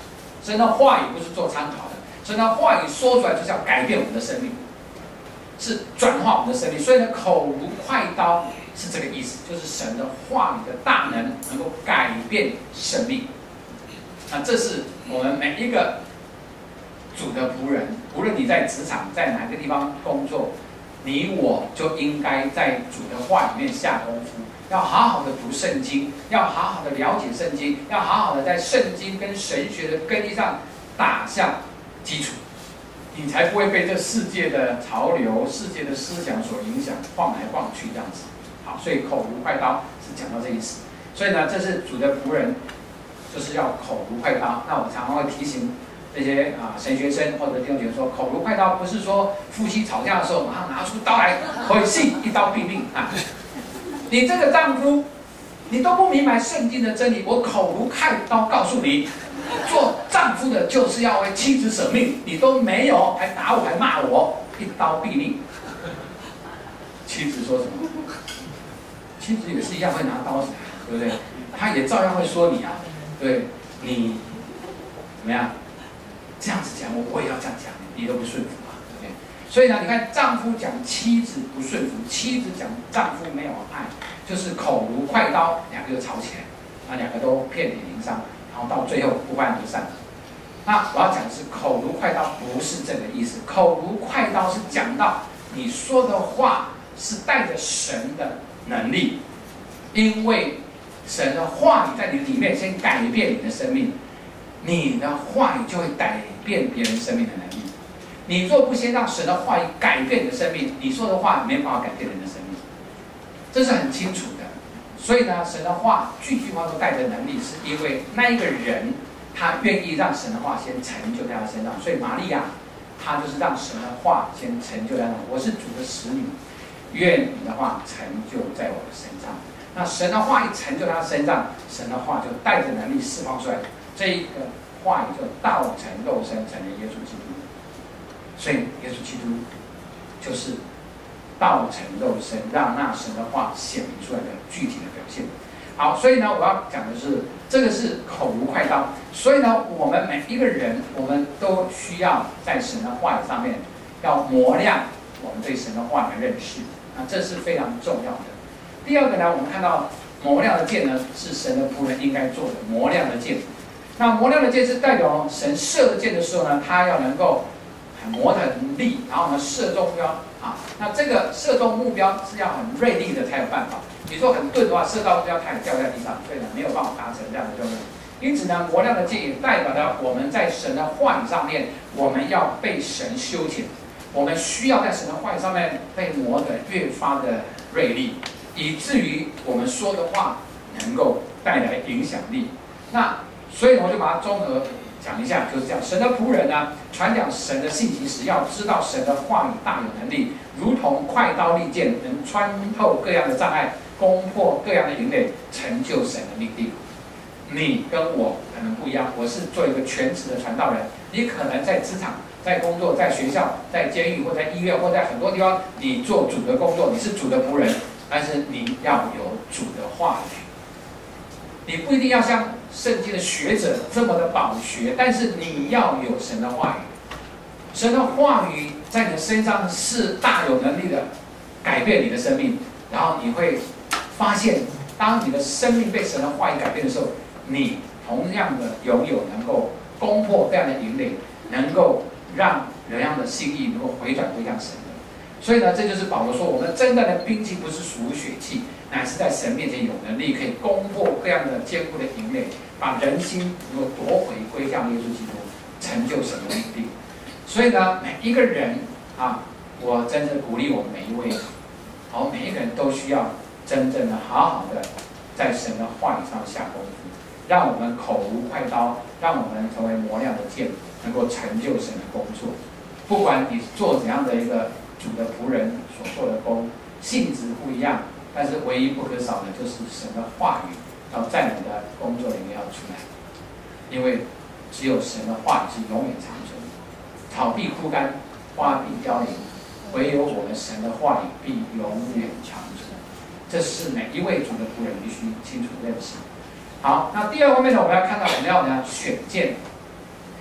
神的话语不是做参考的，神的话语说出来就是要改变我们的生命，是转化我们的生命。所以呢，口如快刀是这个意思，就是神的话语的大能能够改变生命。那这是我们每一个主的仆人，无论你在职场，在哪个地方工作，你我就应该在主的话里面下功夫，要好好的读圣经，要好好的了解圣经，要好好的在圣经跟神学的根基上打下基础，你才不会被这世界的潮流、世界的思想所影响，晃来晃去这样子。好，所以口如快刀是讲到这意思。所以呢，这是主的仆人，就是要口如快刀。那我常常会提醒这些啊神学生或者弟兄姐妹说，口如快刀不是说夫妻吵架的时候马上拿出刀来，回信一刀毙命啊！你这个丈夫，你都不明白圣经的真理，我口如快刀告诉你，做丈夫的就是要为妻子舍命，你都没有，还打我，还骂我，一刀毙命。妻子说什么？妻子也是一样会拿刀子，对不对？他也照样会说你啊，对你怎么样？这样子讲我，我也要这样讲，你都不顺服嘛，对不对？所以呢，你看丈夫讲妻子不顺服，妻子讲丈夫没有爱，就是口如快刀，两个就吵起来，那两个都遍体鳞伤，然后到最后不欢而散。那我要讲的是口如快刀，不是这个意思。口如快刀是讲到你说的话是带着神的能力，因为神的话语在你里面先改变你的生命，你的话语就会改变别人生命的能力。你若不先让神的话语改变你的生命，你说的话没办法改变人的生命，这是很清楚的。所以呢，神的话句句话都带着能力，是因为那一个人他愿意让神的话先成就在他身上。所以玛利亚，她就是让神的话先成就在那。我是主的使女，愿你的话成就在我的身上。那神的话一成就在他身上，神的话就带着能力释放出来，这一个话语就道成肉身，成为耶稣基督。所以耶稣基督就是道成肉身，让那神的话显明出来的具体的表现。好，所以呢，我要讲的是，这个是口如快刀。所以呢，我们每一个人，我们都需要在神的话语上面要磨亮我们对神的话语的认识，啊，这是非常重要的。第二个呢，我们看到磨亮的剑呢，是神的仆人应该做的磨亮的剑。那磨亮的剑是代表神射箭的时候呢，他要能够磨得很利，然后呢射中目标啊。那这个射中目标是要很锐利的才有办法。你说很钝的话，射到目标它也掉在地上，所以呢没有办法达成这样的任务。因此呢，磨亮的剑也代表了我们在神的话语上面，我们要被神修剪，我们需要在神的话语上面被磨得越发的锐利，以至于我们说的话能够带来影响力。那所以我就把它综合讲一下，就是这样。神的仆人呢，传讲神的信息时，要知道神的话语大有能力，如同快刀利剑，能穿透各样的障碍，攻破各样的营垒，成就神的命定。你跟我可能不一样，我是做一个全职的传道人，你可能在职场、在工作、在学校、在监狱或在医院或在很多地方，你做主的工作，你是主的仆人，但是你要有主的话语。你不一定要像圣经的学者这么的饱学，但是你要有神的话语。神的话语在你的身上是大有能力的，改变你的生命。然后你会发现，当你的生命被神的话语改变的时候，你同样的拥有能够攻破各样的营垒，能够让人样的心意能够回转归向神的。所以呢，这就是保罗说，我们真正的兵器不是属于血气，乃是在神面前有能力，可以攻破各样的坚固的营垒，把人心能够夺回归向耶稣基督，成就神的命定。所以呢，每一个人啊，我真的鼓励我们每一位，好，每一个人都需要真正的好好的在神的话语上下功夫，让我们口如快刀，让我们成为磨亮的剑，能够成就神的工作。不管你做怎样的一个主的仆人所做的工，性质不一样，但是唯一不可少的就是神的话语要在你的工作里面要出来，因为只有神的话语是永远长存。草必枯干，花必凋零，唯有我们神的话语必永远长存。这是每一位主的仆人必须清楚认识。好，那第二方面呢，我们要看到我们要呢选剑。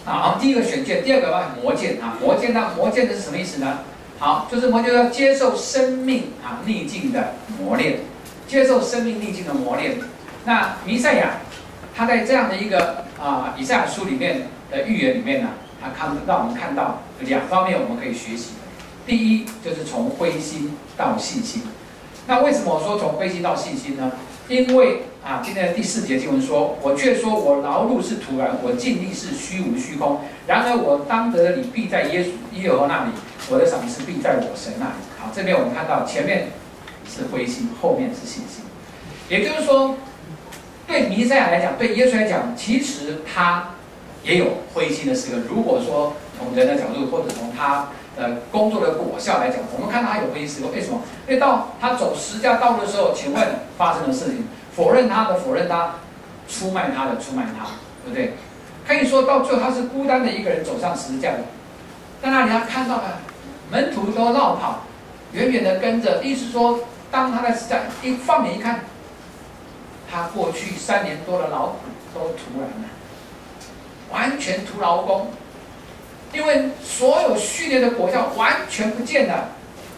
好，第一个选件，第二个嘛磨剑啊，磨剑呢，磨剑的是什么意思呢？好，就是磨剑要接受生命啊逆境的磨练，接受生命逆境的磨练。那弥赛亚，他在这样的一个啊以赛亚书里面的预言里面呢，他看让我们看到两方面我们可以学习的。第一就是从灰心到信心。那为什么我说从灰心到信心呢？因为啊，今天的第四节经文说：“我却说我劳碌是徒然，我尽力是虚无虚空。然而我当得的理必在耶稣耶和华那里，我的赏赐必在我神那里。”好，这边我们看到前面是灰心，后面是信心。也就是说，对弥赛亚来讲，对耶稣来讲，其实他也有灰心的时刻。如果说从人的角度，或者从他呃工作的果效来讲，我们看到他有灰心时刻。为什么？因为到他走十架道路的时候，请问发生的事情，否认他的否认他，出卖他的出卖他，对不对？可以说到最后他是孤单的一个人走上十字架的。在那里他看到了门徒都绕跑，远远的跟着，意思说，当他在十字架一放眼一看，他过去三年多的劳苦都徒然了，完全徒劳无功。因为所有训练的果效完全不见了，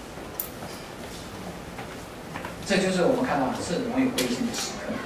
这就是我们看到是容易灰心的时刻。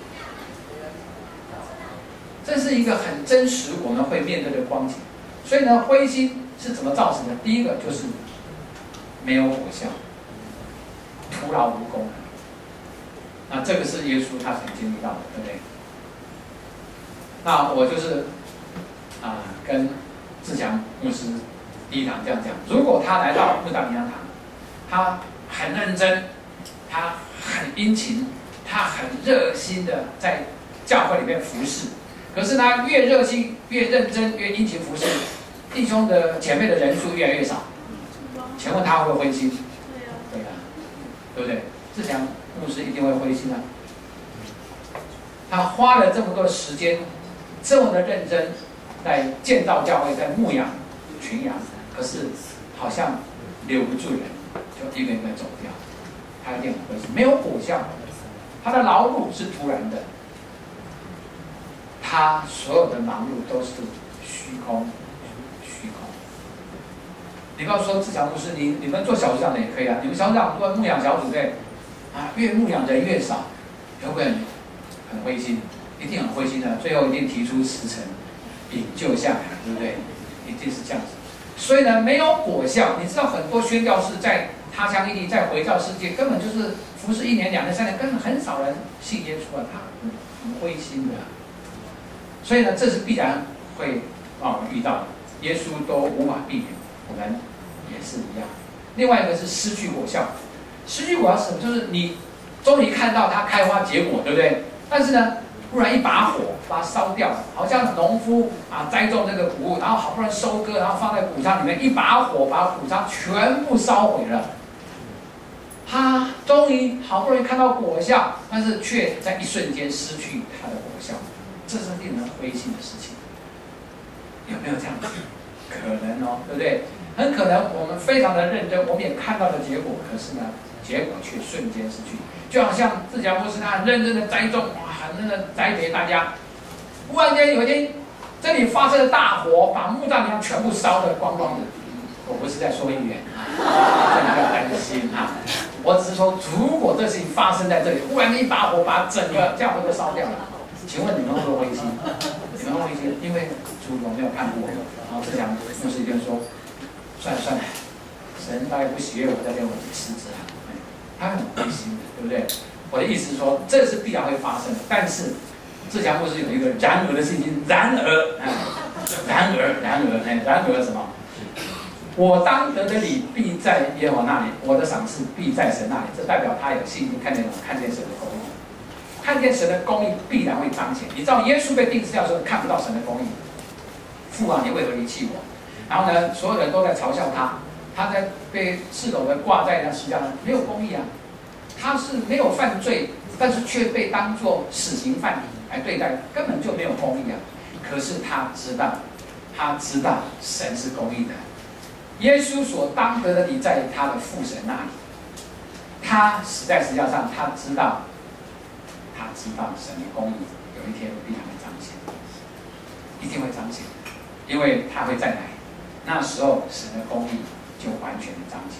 这是一个很真实我们会面对的光景。所以呢，灰心是怎么造成的？第一个就是没有果效，徒劳无功。那这个是耶稣他曾经历到的，对不对？那我就是啊、呃、跟志强牧师第一堂这样讲：如果他来到牧道营养堂，他很认真，他很殷勤，他很热心的在教会里面服侍。可是他越热心、越认真、越殷勤服侍，弟兄的姐妹的人数越来越少。请问他会不会灰心？对啊，对不对？志强牧师一定会灰心啊。他花了这么多的时间，这么的认真。在建造教会，在牧养群羊，可是好像留不住人，就一个一个走掉。他一定很灰心，没有果效，他的劳碌是突然的，他所有的忙碌都是虚空，虚空。你不要说志强牧师，你你们做小组长的也可以啊，你们小组长做牧养小组对，啊，越牧养人越少，会不会很灰心？一定很灰心的，最后一定提出辞呈。引救下来，对不对？一定是这样子。所以呢，没有果效。你知道很多宣教士在他乡异地，在回教世界，根本就是服侍一年、两年、三年，根本很少人信耶稣了，他很灰心的。所以呢，这是必然会啊遇到的，耶稣都无法避免，我们也是一样。另外一个是失去果效，失去果效是什么？就是你终于看到它开花结果，对不对？但是呢，突然一把火把它烧掉了，好像农夫啊栽种这个谷物，然后好不容易收割，然后放在谷仓里面，一把火把谷仓全部烧毁了。他终于好不容易看到果效，但是却在一瞬间失去它的果效，这是令人灰心的事情。有没有这样子？可能哦，对不对？很可能我们非常的认真，我们也看到了结果，可是呢，结果却瞬间失去。就好像志强牧师他很认真的栽种，哇，很认真的栽培大家。忽然间有一天，这里发生了大火，把木栅梁全部烧得光光的。我不是在说预言啊，所以你不要担心啊。我只是说，如果这事情发生在这里，忽然一把火把整个教会都烧掉了，请问你们会不会灰心？你们会灰心，因为主有没有看过？然后志强牧师就说：“算了算了，神大概不喜悦我在这边，我就辞职了。”他很灰心的，对不对？我的意思是说，这是必然会发生的。但是志强牧师有一个然而的信心，然而，哎、然而，然而，哎，然而什么？我当得的理必在耶和华那里，我的赏赐必在神那里。这代表他有信心，看见看见神的公义，看见神的公义必然会彰显。你知道耶稣被钉十字架的时候看不到神的公义，父啊，你为何离弃我？然后呢，所有人都在嘲笑他。他在被赤裸的挂在那十字架上，没有公义啊！他是没有犯罪，但是却被当作死刑犯来对待，根本就没有公义啊！可是他知道，他知道神是公义的，耶稣所当得的理在他的父神那里。他死在十字架上，他知道，他知道神的公义有一天必然会彰显，一定会彰显。 因为他会再来，那时候神的公义就完全的彰显。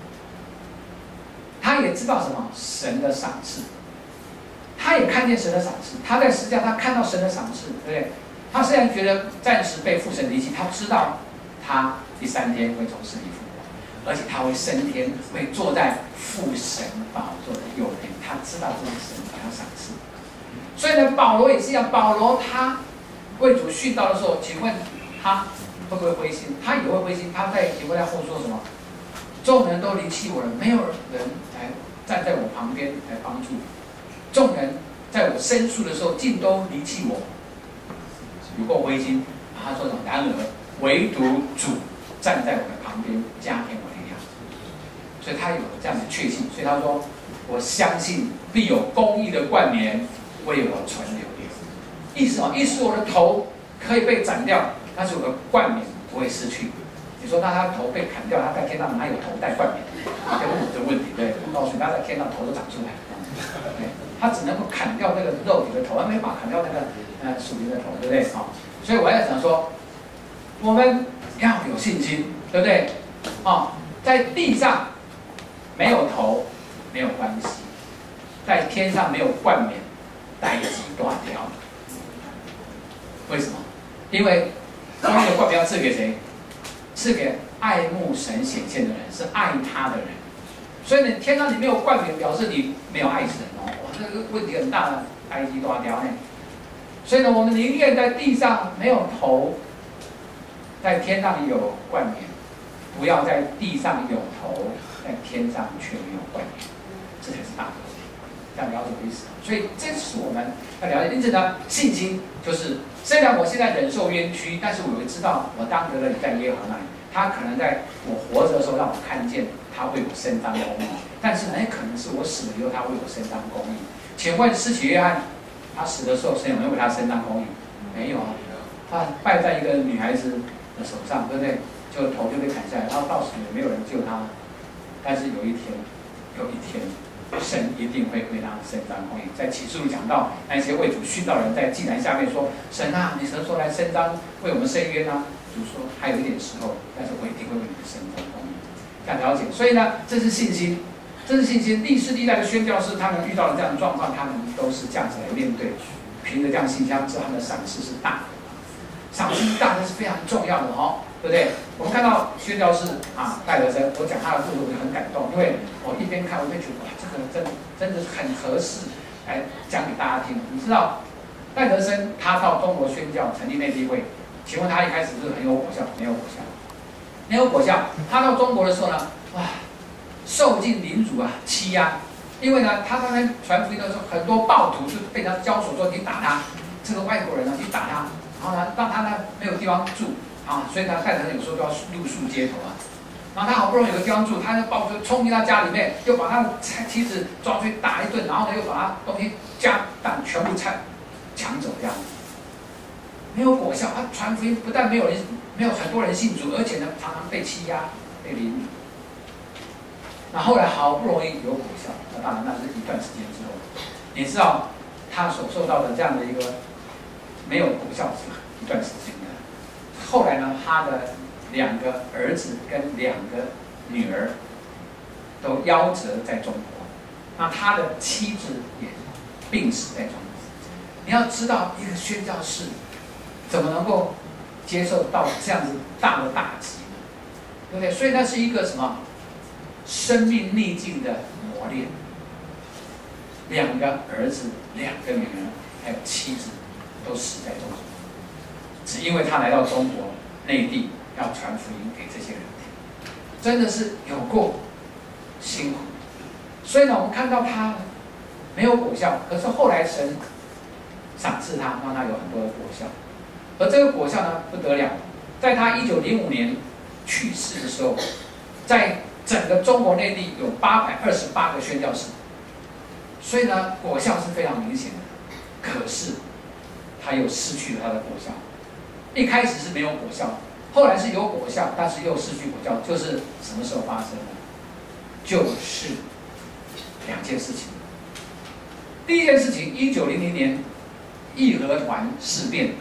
他也知道什么神的赏赐，他也看见神的赏赐。他在十字架，他看到神的赏赐，对不对？他虽然觉得暂时被父神离弃，他知道他第三天会从死里复活，而且他会升天，会坐在父神宝座的右边。他知道这是神给他赏赐。所以呢，保罗也是一样。保罗他为主殉道的时候，请问他会不会灰心？他也会灰心。他在提摩太后说什么？众人都离弃我了，没有人来站在我旁边来帮助。众人在我申诉的时候，尽都离弃我，有够灰心。他说什么？然而唯独主站在我的旁边，加添我力量。所以他有这样的确信。所以他说：“我相信必有公义的冠冕为我存留。”意思什么？意思我的头可以被斩掉，但是我的冠冕不会失去。你说那他头被砍掉，他在天上哪有头戴冠冕？就问我这个问题，对？我告诉你，他在天上头都长出来，对，他只能够砍掉那个肉体的头，他没法砍掉那个呃属灵的头，对不对？好、哦，所以我要想说，我们要有信心，对不对？哦，在地上没有头没有关系，在天上没有冠冕，代际断掉。为什么？因为公义的冠冕要赐给谁？赐给爱慕神显现的人，是爱他的人。所以呢，天上你没有冠冕，表示你没有爱神哦。哇，这个问题很大的，代际断掉呢。所以呢，我们宁愿在地上没有头，在天上有冠冕，不要在地上有头，在天上却没有冠冕，这才是大问题。这样了解我的意思？所以这是我们要了解。因此呢，信心就是，虽然我现在忍受冤屈，但是我会知道我当得了你在耶和华那里，他可能在我活着的时候让我看见他为我伸张公义，但是很可能是我死了以后他为我伸张公义。请问施洗约翰，他死的时候神有没有为他伸张公义？没有啊，他败在一个女孩子的手上，对不对？就头就被砍下来，然后到死也没有人救他。但是有一天，有一天，神一定会为他伸张公义。在启示录讲到那些为主殉道人在祭坛下面说：“神啊，你什么时候来伸张为我们伸冤呢？”主说：“还有一点时候，但是我一定会为你们伸张公义。”这样了解。所以呢，这是信心，这是信心。历世历代的宣教士，他们遇到了这样的状况，他们都是这样子来面对。凭着这样信心，知道他们的赏赐是大的，赏赐大的是非常重要的哦。对不对？我们看到宣教士啊，戴德生，我讲他的故事，我就很感动，因为我一边看，我一边觉得哇，这个真真的是很合适来讲给大家听。你知道，戴德生他到中国宣教，成立内地会，请问他一开始是不是很有果效？没有果效，没有果效。他到中国的时候呢，哇，受尽凌辱啊，欺压，因为呢，他刚才传福音的时候，很多暴徒就被他交手说你打他，这个外国人呢，你打他，然后呢，让他呢没有地方住。啊，所以他戴德生有时候都要露宿街头啊。然后他好不容易有个地方住，他就抱着冲进他家里面，又把他的妻子抓出去打一顿，然后呢又把他东西家当全部抢抢走这样子。没有果效，他传福音不但没有人没有很多人信主，而且呢常常被欺压、被凌辱。那后来好不容易有果效，那当然那是一段时间之后。你知道他所受到的这样的一个没有果效是一段时间的。后来呢，他的两个儿子跟两个女儿都夭折在中国，那他的妻子也病死在中国。你要知道，一个宣教士怎么能够接受到这样子大的打击呢？对不对？所以那是一个什么生命逆境的磨练。两个儿子、两个女儿，还有妻子都死在中国。只因为他来到中国内地，要传福音给这些人听，真的是有够辛苦。所以呢，我们看到他没有果效，可是后来神赏赐他，让他有很多的果效。而这个果效呢，不得了，在他一九零五年去世的时候，在整个中国内地有八百二十八个宣教士，所以呢，果效是非常明显的。可是他又失去了他的果效。一开始是没有果效，后来是有果效，但是又失去果效，就是什么时候发生的？就是两件事情。第一件事情，一九零零年义和团事变，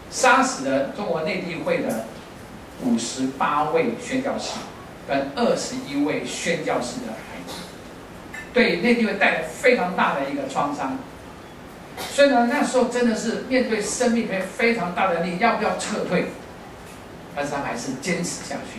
杀死了中国内地会的五十八位宣教士跟二十一位宣教士的孩子，对内地会带来非常大的一个创伤。所以呢，那时候真的是面对生命里面非常大的力，要不要撤退？但是他们还是坚持下去。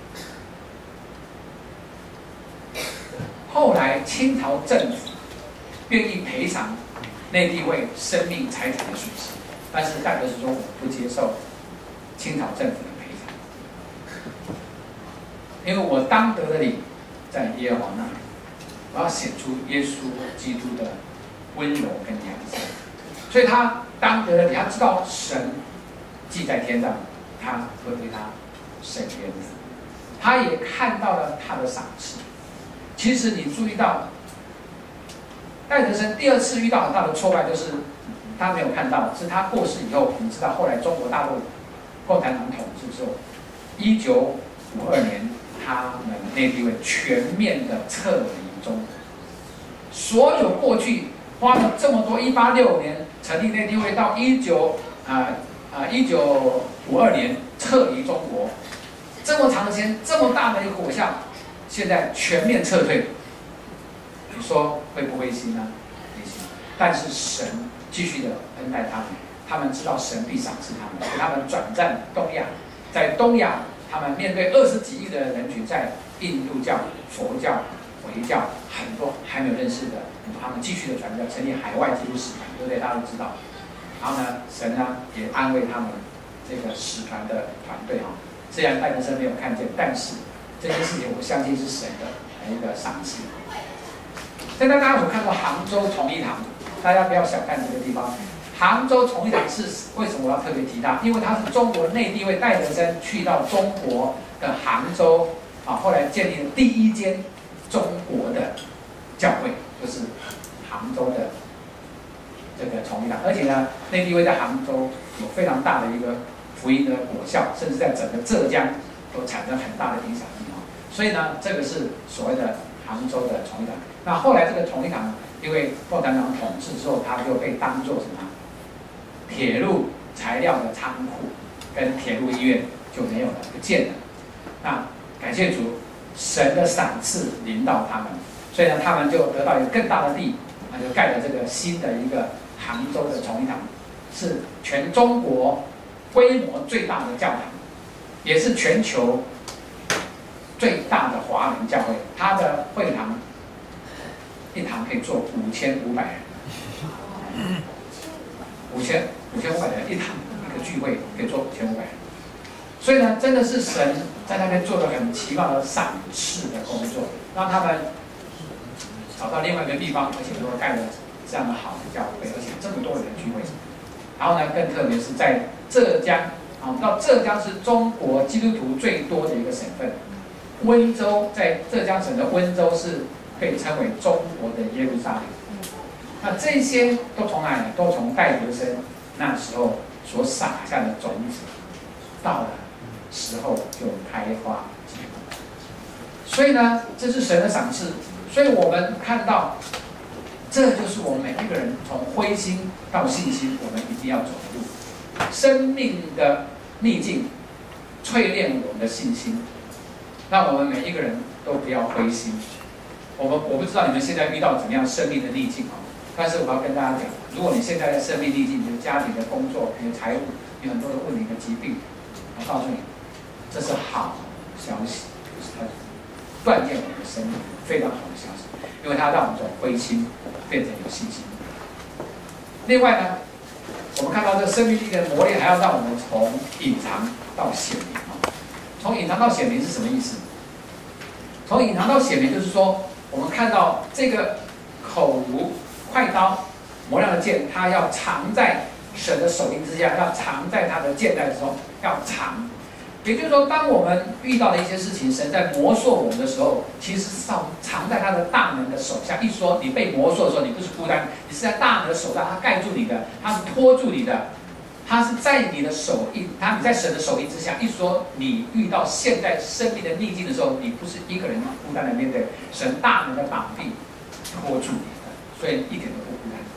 后来清朝政府愿意赔偿内地会生命财产的损失，但是戴德生说我不接受清朝政府的赔偿，因为我当得的理在耶和华那里，我要显出耶稣基督的温柔跟良善，所以他当得了理，他知道神既在天上，他会对他伸冤，他也看到了他的赏赐。其实你注意到，戴德生第二次遇到很大的挫败，就是他没有看到，是他过世以后，我们知道后来中国大陆共产党统治之后，一九五二年，他们内地会全面的撤离中国，所有过去花了这么多，一八六五年成立内地会，到一九啊啊一九五二年撤离中国，这么长的时间，这么大的一个火象。现在全面撤退，你说会不灰心呢？灰心。但是神继续的恩待他们，他们知道神必赏赐他们，所以他们转战东亚，在东亚，他们面对二十几亿的人群，在印度教、佛教、回教很多还没有认识的，他们继续的传教，成立海外基督使团，对不对？大家都知道。然后呢，神呢也安慰他们这个使团的团队哈。虽然戴德生没有看见，但是。这件事情，我相信是神的一个赏赐。现在大家所看到杭州崇义堂，大家不要小看这个地方。杭州崇义堂是为什么我要特别提它？因为它是中国内地为戴德生去到中国的杭州啊，后来建立了第一间中国的教会，就是杭州的这个崇义堂。而且呢，内地会在杭州有非常大的一个福音的果效，甚至在整个浙江都产生很大的影响力。所以呢，这个是所谓的杭州的崇义堂。那后来这个崇义堂，因为共产党统治之后，它就被当作什么？铁路材料的仓库跟铁路医院就没有了，不见了。那感谢主，神的赏赐临到他们，所以呢，他们就得到一个更大的地，那就盖了这个新的一个杭州的崇义堂，是全中国规模最大的教堂，也是全球最大的华人教会，它的会堂一堂可以坐五千五百人，五千五千五百人一堂一个聚会可以坐五千五百人，所以呢，真的是神在那边做了很奇妙的赏赐的工作，让他们找到另外一个地方，而且都盖了这样的好的教会，而且这么多人聚会。然后呢，更特别是在浙江啊，我们知道浙江是中国基督徒最多的一个省份。温州在浙江省的温州是被称为中国的耶路撒冷。那这些都从哪里？都从戴德生那时候所撒下的种子，到了时候就开花结果。所以呢，这是神的赏赐。所以我们看到，这就是我们每一个人从灰心到信心，我们一定要走的路。生命的逆境淬炼我们的信心。让我们每一个人都不要灰心。我们我不知道你们现在遇到怎么样生命的逆境啊，但是我要跟大家讲，如果你现在的生命逆境，你的家庭的工作、你的财务，有很多的问题和疾病，我告诉你，这是好消息，就是它锻炼我们的生命，非常好的消息，因为它让我们从灰心变成有信心。另外呢，我们看到这生命力的磨练，还要让我们从隐藏到显明啊。从隐藏到显明是什么意思？从隐藏到显明，就是说，我们看到这个口如快刀磨亮的剑，它要藏在神的手印之下，要藏在他的剑带之中，要藏。也就是说，当我们遇到的一些事情，神在磨塑我们的时候，其实是藏在他的大能的手下。一说你被磨塑的时候，你不是孤单，你是在大能的手下，他盖住你的，他是托住你的。他是在你的手印，他你在神的手印之下。一说你遇到现在生命的逆境的时候，你不是一个人孤单的面对，神大能的膀臂托住你的，所以一点都不孤单。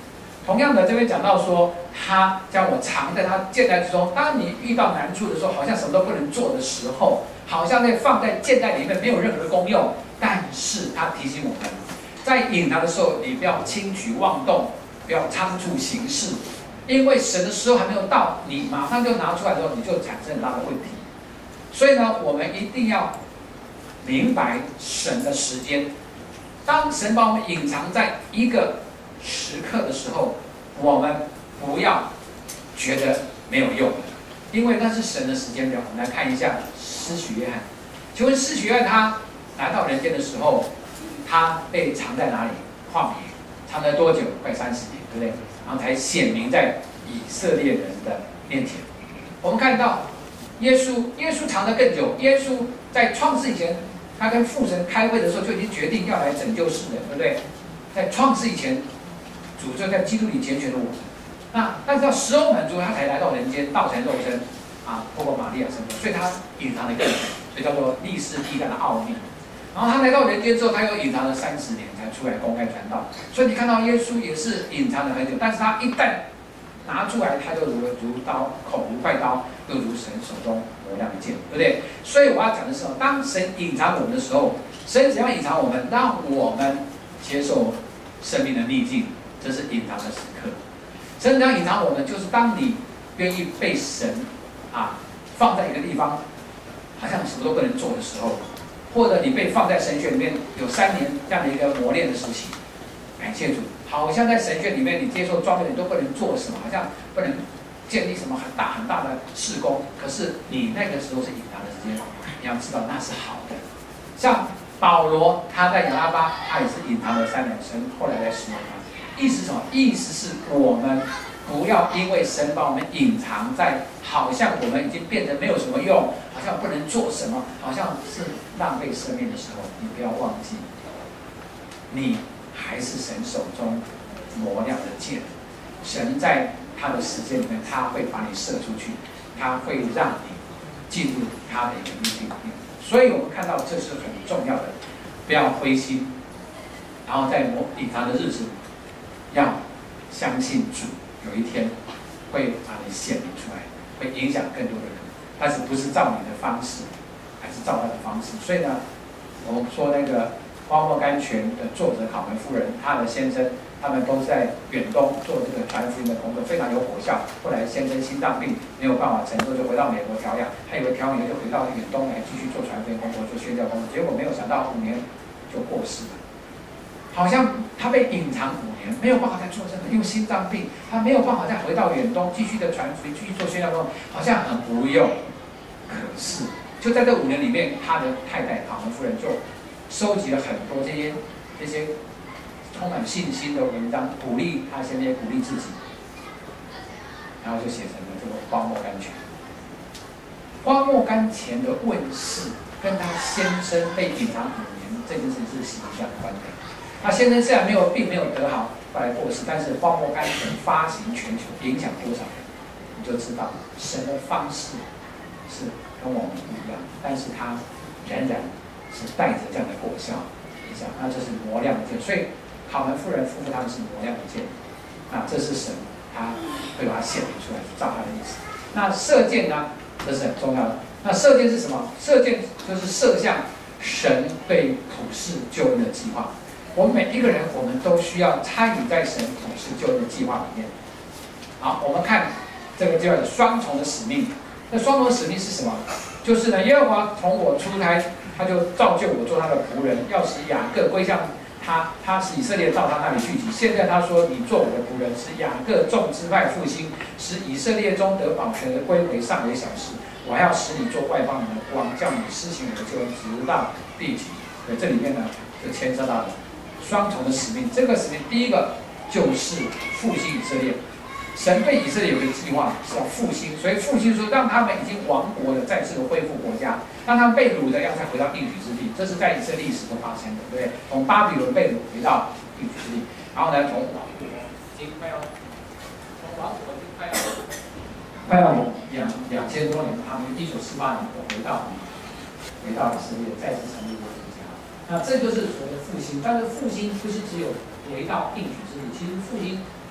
同样的，这边讲到说，他将我藏在他箭袋之中。当你遇到难处的时候，好像什么都不能做的时候，好像那放在箭袋里面没有任何的功用。但是他提醒我们，在隐藏的时候，你不要轻举妄动，不要仓促行事，因为神的时候还没有到，你马上就拿出来的时候，你就产生很大的问题。所以呢，我们一定要明白神的时间。当神把我们隐藏在一个时刻的时候，我们不要觉得没有用，因为那是神的时间表。我们来看一下施洗约翰。请问施洗约翰他来到人间的时候，他被藏在哪里？旷野，藏了多久？快三十年，对不对？然后才显明在以色列人的面前。我们看到耶稣，耶稣藏得更久。耶稣在创世以前，他跟父神开会的时候就已经决定要来拯救世人，对不对？在创世以前，主就在基督里拣选了我们。那但是到时候满足，他才来到人间，道成肉身，啊，透过玛利亚生活，所以他隐藏得更久，所以叫做历世历代的奥秘。然后他来到人间之后，他又隐藏了三十年才出来公开传道。所以你看到耶稣也是隐藏了很久，但是他一旦拿出来，他就如如刀，口如快刀，又如神手中磨亮的剑，对不对？所以我要讲的是，当神隐藏我们的时候，神怎样隐藏我们，让我们接受生命的逆境，这是隐藏的时刻。神怎样隐藏我们，就是当你愿意被神啊放在一个地方，好像什么都不能做的时候，或者你被放在神学里面有三年这样的一个磨练的时期，感谢主，好像在神学里面你接受装备你都不能做什么，好像不能建立什么很大很大的事工，可是你那个时候是隐藏的时间，你要知道那是好的。像保罗他在亚拉巴，他也是隐藏了三年，神后来来使用他。意思是什么？意思是我们不要因为神把我们隐藏在，好像我们已经变得没有什么用，好像不能做什么，好像是浪费生命的时候，你不要忘记，你还是神手中磨亮的剑。神在他的时间里面，他会把你射出去，他会让你进入他的一个命令里面。所以我们看到这是很重要的，不要灰心，然后在磨隐藏的日子里，要相信主有一天会把你显明出来，会影响更多的人，但是不是照你的方式，还是照他的方式。所以呢，我们说那个《荒漠甘泉》的作者考门夫人，她的先生，他们都在远东做这个传福音的工作，非常有果效。后来先生心脏病没有办法承受，就回到美国调养，他以为调养就回到远东来继续做传福音工作，做宣教工作，结果没有想到五年就过世了。好像他被隐藏五年，没有办法再做这个，因为心脏病，他没有办法再回到远东继续的传福音，继续做宣教工作，好像很无用。可是就在这五年里面，他的太太考门夫人就收集了很多这些这些充满信心的文章，鼓励他先生，也鼓励自己，然后就写成了这个《荒漠甘泉》。荒漠甘泉的问世，跟他先生被隐藏五年这件事是息息相关的。他先生虽然没有病，没有得好，后来过世，但是荒漠甘泉发行全球，影响多少人，你就知道神的方式是跟我们不一样，但是他仍然是带着这样的果效影响，那这是磨亮的剑。所以考门夫人夫妇他们是磨亮的剑，那这是神他会把它显明出来，照他的意思。那射箭呢，这是很重要的。那射箭是什么？射箭就是射向神对普世救恩的计划。我们每一个人，我们都需要参与在神普世救恩的计划里面。好，我们看这个叫双重的使命。那双重的使命是什么？就是呢，耶和华从我出胎，他就造就我做他的仆人，要使雅各归向他，他使以色列到他那里聚集。现在他说，你做我的仆人，使雅各众支派复兴，使以色列中得保全的归回，尚为小事。我还要使你做外邦人的光，叫你施行我的救恩，直到地极。所以这里面呢，就牵涉到了双重的使命。这个使命，第一个就是复兴以色列。神对以色列有个计划是要复兴，所以复兴说让他们已经亡国的再次的恢复国家，让他们被掳的要再回到应许之地，这是在以色列历史中发生的，对不对？从巴比伦被掳回到应许之地，然后呢，从亡国已经快要从亡国已经快要快要两两千多年，他们一九四八年回到回到以色列，再次成立国家。那这就是所谓的复兴，但是复兴不是只有回到应许之地，其实复兴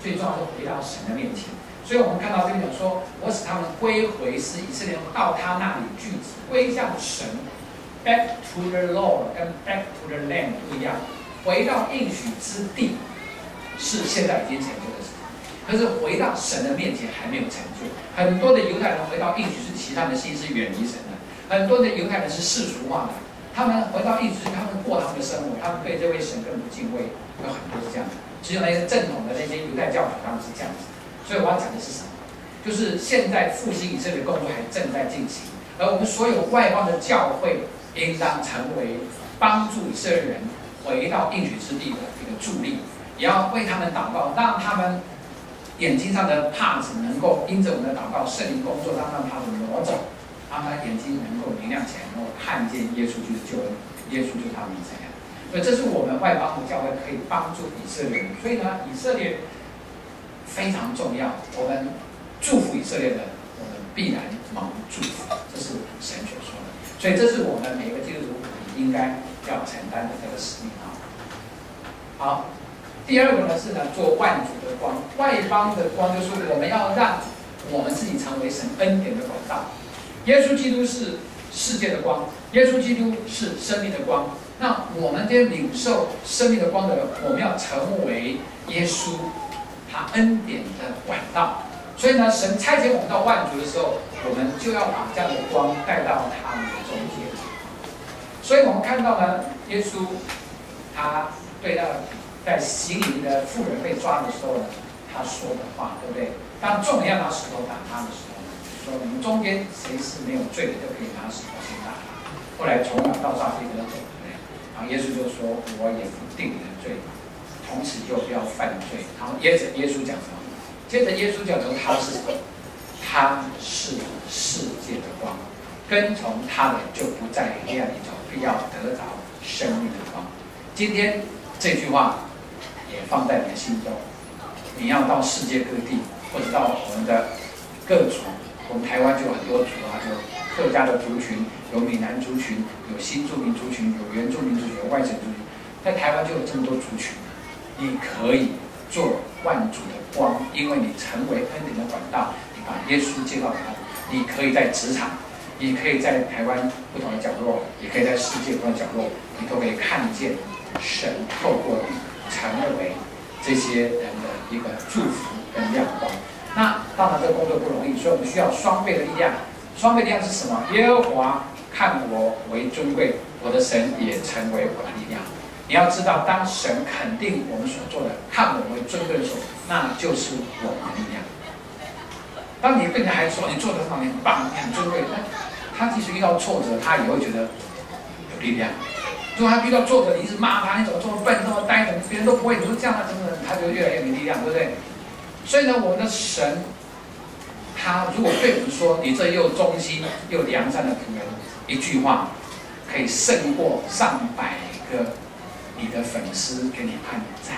最重要是回到神的面前。所以我们看到这边讲说，我使他们归回，使以色列人到他那里聚集，归向神。Back to the Lord 跟 back to the land 不一样，回到应许之地是现在已经成就的事情，可是回到神的面前还没有成就。很多的犹太人回到应许之地，他们的心是远离神的；很多的犹太人是世俗化的，他们回到应许之地，他们过他们的生活，他们对这位神更不敬畏，有很多是这样的。只有那些正统的那些犹太教徒，他们是这样子。所以我要讲的是什么？就是现在复兴以色列的工作还正在进行，而我们所有外邦的教会应当成为帮助以色列人回到应许之地的一个助力，也要为他们祷告，让他们眼睛上的帕子能够因着我们的祷告，圣灵工作，让他们帕子挪走，让他眼睛能够明亮起来，能够看见耶稣就是救恩，耶稣就是他们弥赛亚。所以这是我们外邦的教会可以帮助以色列人。所以呢，以色列非常重要，我们祝福以色列的，我们必然蒙祝福，这是神所说的。所以这是我们每个基督徒应该要承担的这个使命啊。好，第二个呢是呢做万族的光，外邦的光就是我们要让我们自己成为神恩典的管道。耶稣基督是世界的光，耶稣基督是生命的光。那我们这些领受生命的光的人，我们要成为耶稣他恩典的管道。所以呢，神差遣我们到万族的时候，我们就要把这样的光带到他们的中间。所以我们看到呢，耶稣他对那在行淫的妇人被抓的时候呢，他说的话，对不对？当众人要拿石头打他的时候呢，说你们中间谁是没有罪的，就可以拿石头先打他。后来从哪到沙非跟他走，对不对？然后耶稣就说：“我也不定你的罪，从此就不要犯罪。”然后接着耶稣讲什么？接着耶稣讲说他是什么？他是世界的光，跟从他的就不在黑暗里走，必要得着生命的光。今天这句话也放在你的心中，你要到世界各地，或者到我们的各族，我们台湾就有很多族啊，有客家的族群，有闽南族群，有新住民族群，有原住民族群，有外省族群，在台湾就有这么多族群，你可以做万族的光，因为你成为恩典的管道，你把耶稣接到哪里，你可以在职场，你可以在台湾不同的角落，也可以在世界不同的角落，你都可以看见神透过你成为这些人的一个祝福跟亮光。那当然这个工作不容易，所以我们需要双倍的力量。双倍力量是什么？耶和华看我为尊贵，我的神也成为我的力量。你要知道，当神肯定我们所做的，看我们为尊贵的时候，那就是我们的力量。当你跟你的孩子说你做的很好，你很棒，你很尊贵，那他即使遇到挫折，他也会觉得有力量。如果他遇到挫折，你一直骂他，你怎么这么笨，这么呆的，别人都不会，你说这样，他怎么他就越来越没力量，对不对？所以呢，我们的神，他如果对我们说，你这又忠心又良善的仆人，一句话可以胜过上百个你的粉丝给你按赞，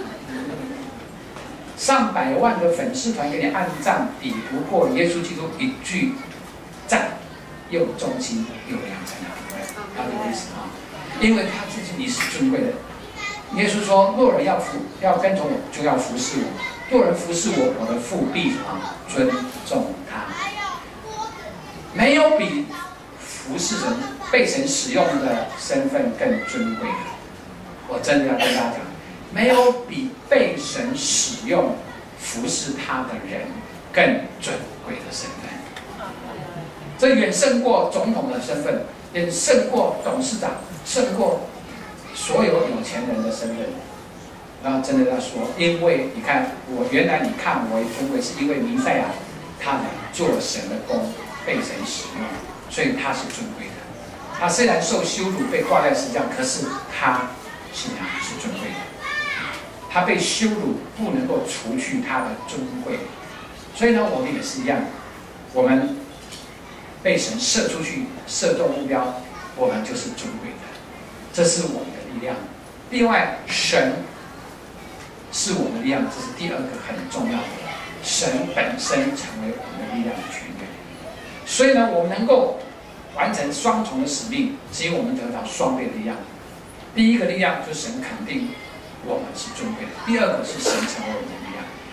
上百万个粉丝团给你按赞，比不过耶稣基督一句赞，又忠心又良善的仆人，他的意思啊，因为他自己你是尊贵的。耶稣说：“若人要服要跟从我，就要服侍我；若人服侍我，我的父必啊尊重他。”没有比服侍神、被神使用的身份更尊贵的。我真的要跟大家讲，没有比被神使用、服侍他的人更尊贵的身份。这远胜过总统的身份，也胜过董事长，胜过所有有钱人的身份。然后真的要说，因为你看我原来你看我为尊贵，是因为弥赛亚他来做神的工，被神使用，所以他是尊贵的。他虽然受羞辱，被挂在十字架，可是他是他是尊贵的。他被羞辱不能够除去他的尊贵，所以呢，我们也是一样，我们被神射出去，射中目标，我们就是尊贵的，这是我们的力量。另外，神是我们的力量，这是第二个很重要的。神本身成为我们的力量的泉源，所以呢，我们能够完成双重的使命，是因为我们得到双倍的力量。第一个力量就是神肯定我们是尊贵的，第二个是神成为我们的力量。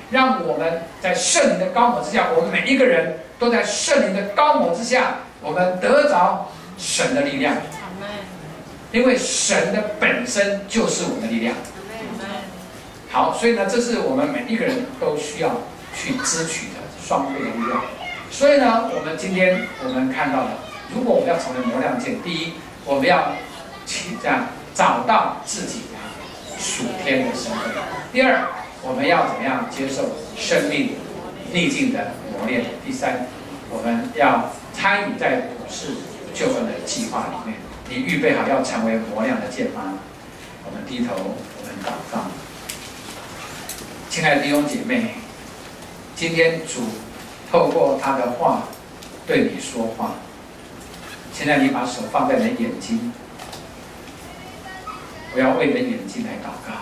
让我们在圣灵的高抹之下，我们每一个人都在圣灵的高抹之下，我们得着神的力量。因为神的本身就是我们的力量。好，所以呢，这是我们每一个人都需要去支取的双倍的力量。所以呢，我们今天我们看到了，如果我们要成为磨亮剑，第一，我们要去这样找到自己属天的身份；第二，我们要怎么样接受生命逆境的磨练；第三，我们要参与在普世救恩的计划里面。你预备好要成为磨亮的剑吗？我们低头，我们祷告。亲爱的弟兄姐妹，今天主透过他的话对你说话。现在你把手放在你的眼睛，我要为你的眼睛来祷告。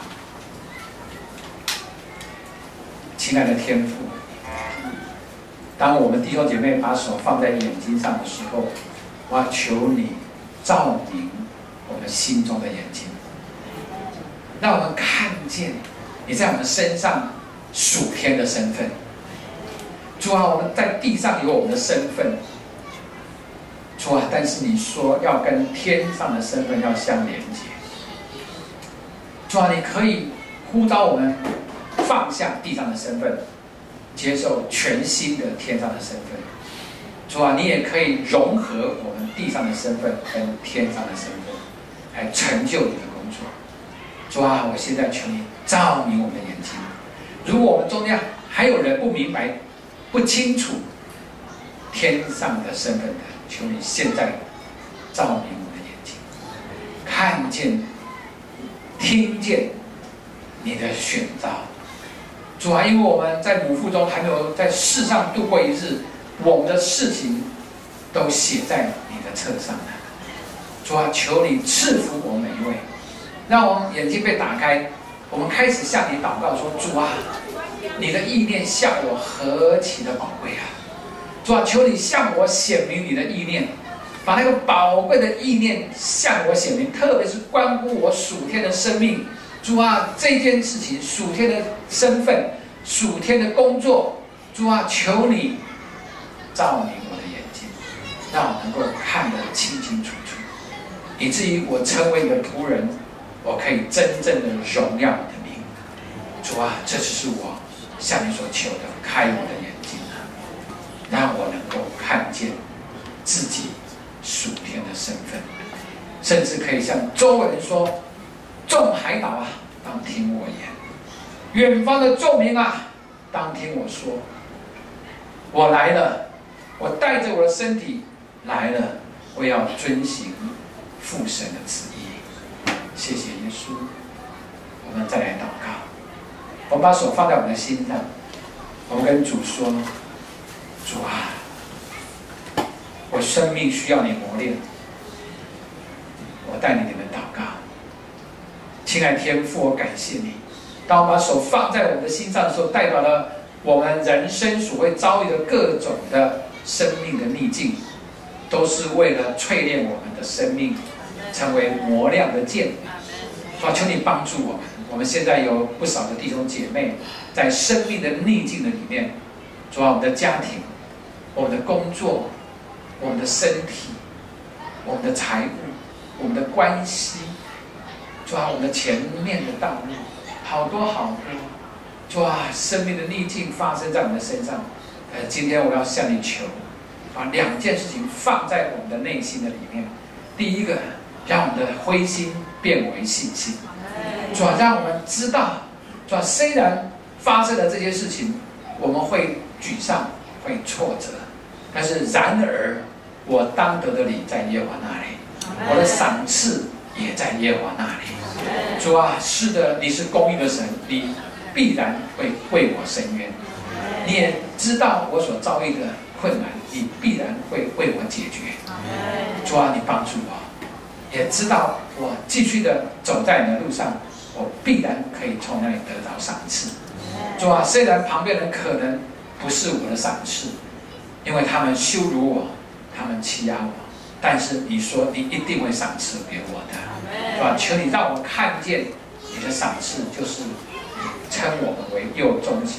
亲爱的天父，当我们弟兄姐妹把手放在眼睛上的时候，我要求你照明我们心中的眼睛，让我们看见你在我们身上属天的身份。主啊，我们在地上有我们的身份，主啊，但是你说要跟天上的身份要相连接。主啊，你可以呼召我们放下地上的身份，接受全新的天上的身份。主啊，你也可以融合我们地上的身份跟天上的身份，来成就你的工作。主啊，我现在求你照明我们的眼睛。如果我们中间还有人不明白、不清楚天上的身份的，求你现在照明我们的眼睛，看见、听见你的选召。主啊，因为我们在母腹中还没有在世上度过一日，我们的事情都写在你的册上了。主啊，求你赐福我们每一位，让我们眼睛被打开，我们开始向你祷告说：主啊，你的意念向我何其的宝贵啊！主啊，求你向我显明你的意念，把那个宝贵的意念向我显明，特别是关乎我属天的生命。主啊，这件事情，属天的身份、属天的工作，主啊，求你照明我的眼睛，让我能够看得清清楚楚，以至于我成为你的仆人，我可以真正的荣耀你的名。主啊，这就是我向你所求的，开我的眼睛啊，让我能够看见自己属天的身份，甚至可以向周围人说：众海岛啊，当听我言；远方的众民啊，当听我说。我来了，我带着我的身体来了，我要遵行父神的旨意。谢谢耶稣。我们再来祷告，我们把手放在我们的心上，我们跟主说：主啊，我生命需要你磨练，我带领你们祷告。亲爱的天父，我感谢你，当我把手放在我们的心上的时候，代表了我们人生所会遭遇的各种的生命的逆境，都是为了淬炼我们的生命，成为磨亮的剑。主啊，求你帮助我们。我们现在有不少的弟兄姐妹在生命的逆境的里面，主啊，我们的家庭、我们的工作、我们的身体、我们的财务、我们的关系，主啊，我们的前面的道路，好多好多。主啊，生命的逆境发生在我们的身上。呃，今天我要向你求，把两件事情放在我们的内心的里面。第一个，让我们的灰心变为信心。主啊，让我们知道，主啊，虽然发生了这些事情，我们会沮丧，会挫折，但是然而，我当得的理在耶和华那里，我的赏赐也在耶和华那里。主啊，是的，你是公义的神，你必然会为我伸冤。你也知道我所遭遇的困难，你必然会为我解决。主啊，你帮助我，也知道我继续的走在你的路上，我必然可以从那里得到赏赐。主啊，虽然旁边人可能不是我的赏赐，因为他们羞辱我，他们欺压我，但是你说你一定会赏赐给我的。主啊，求你让我看见你的赏赐，就是你称我们为又忠心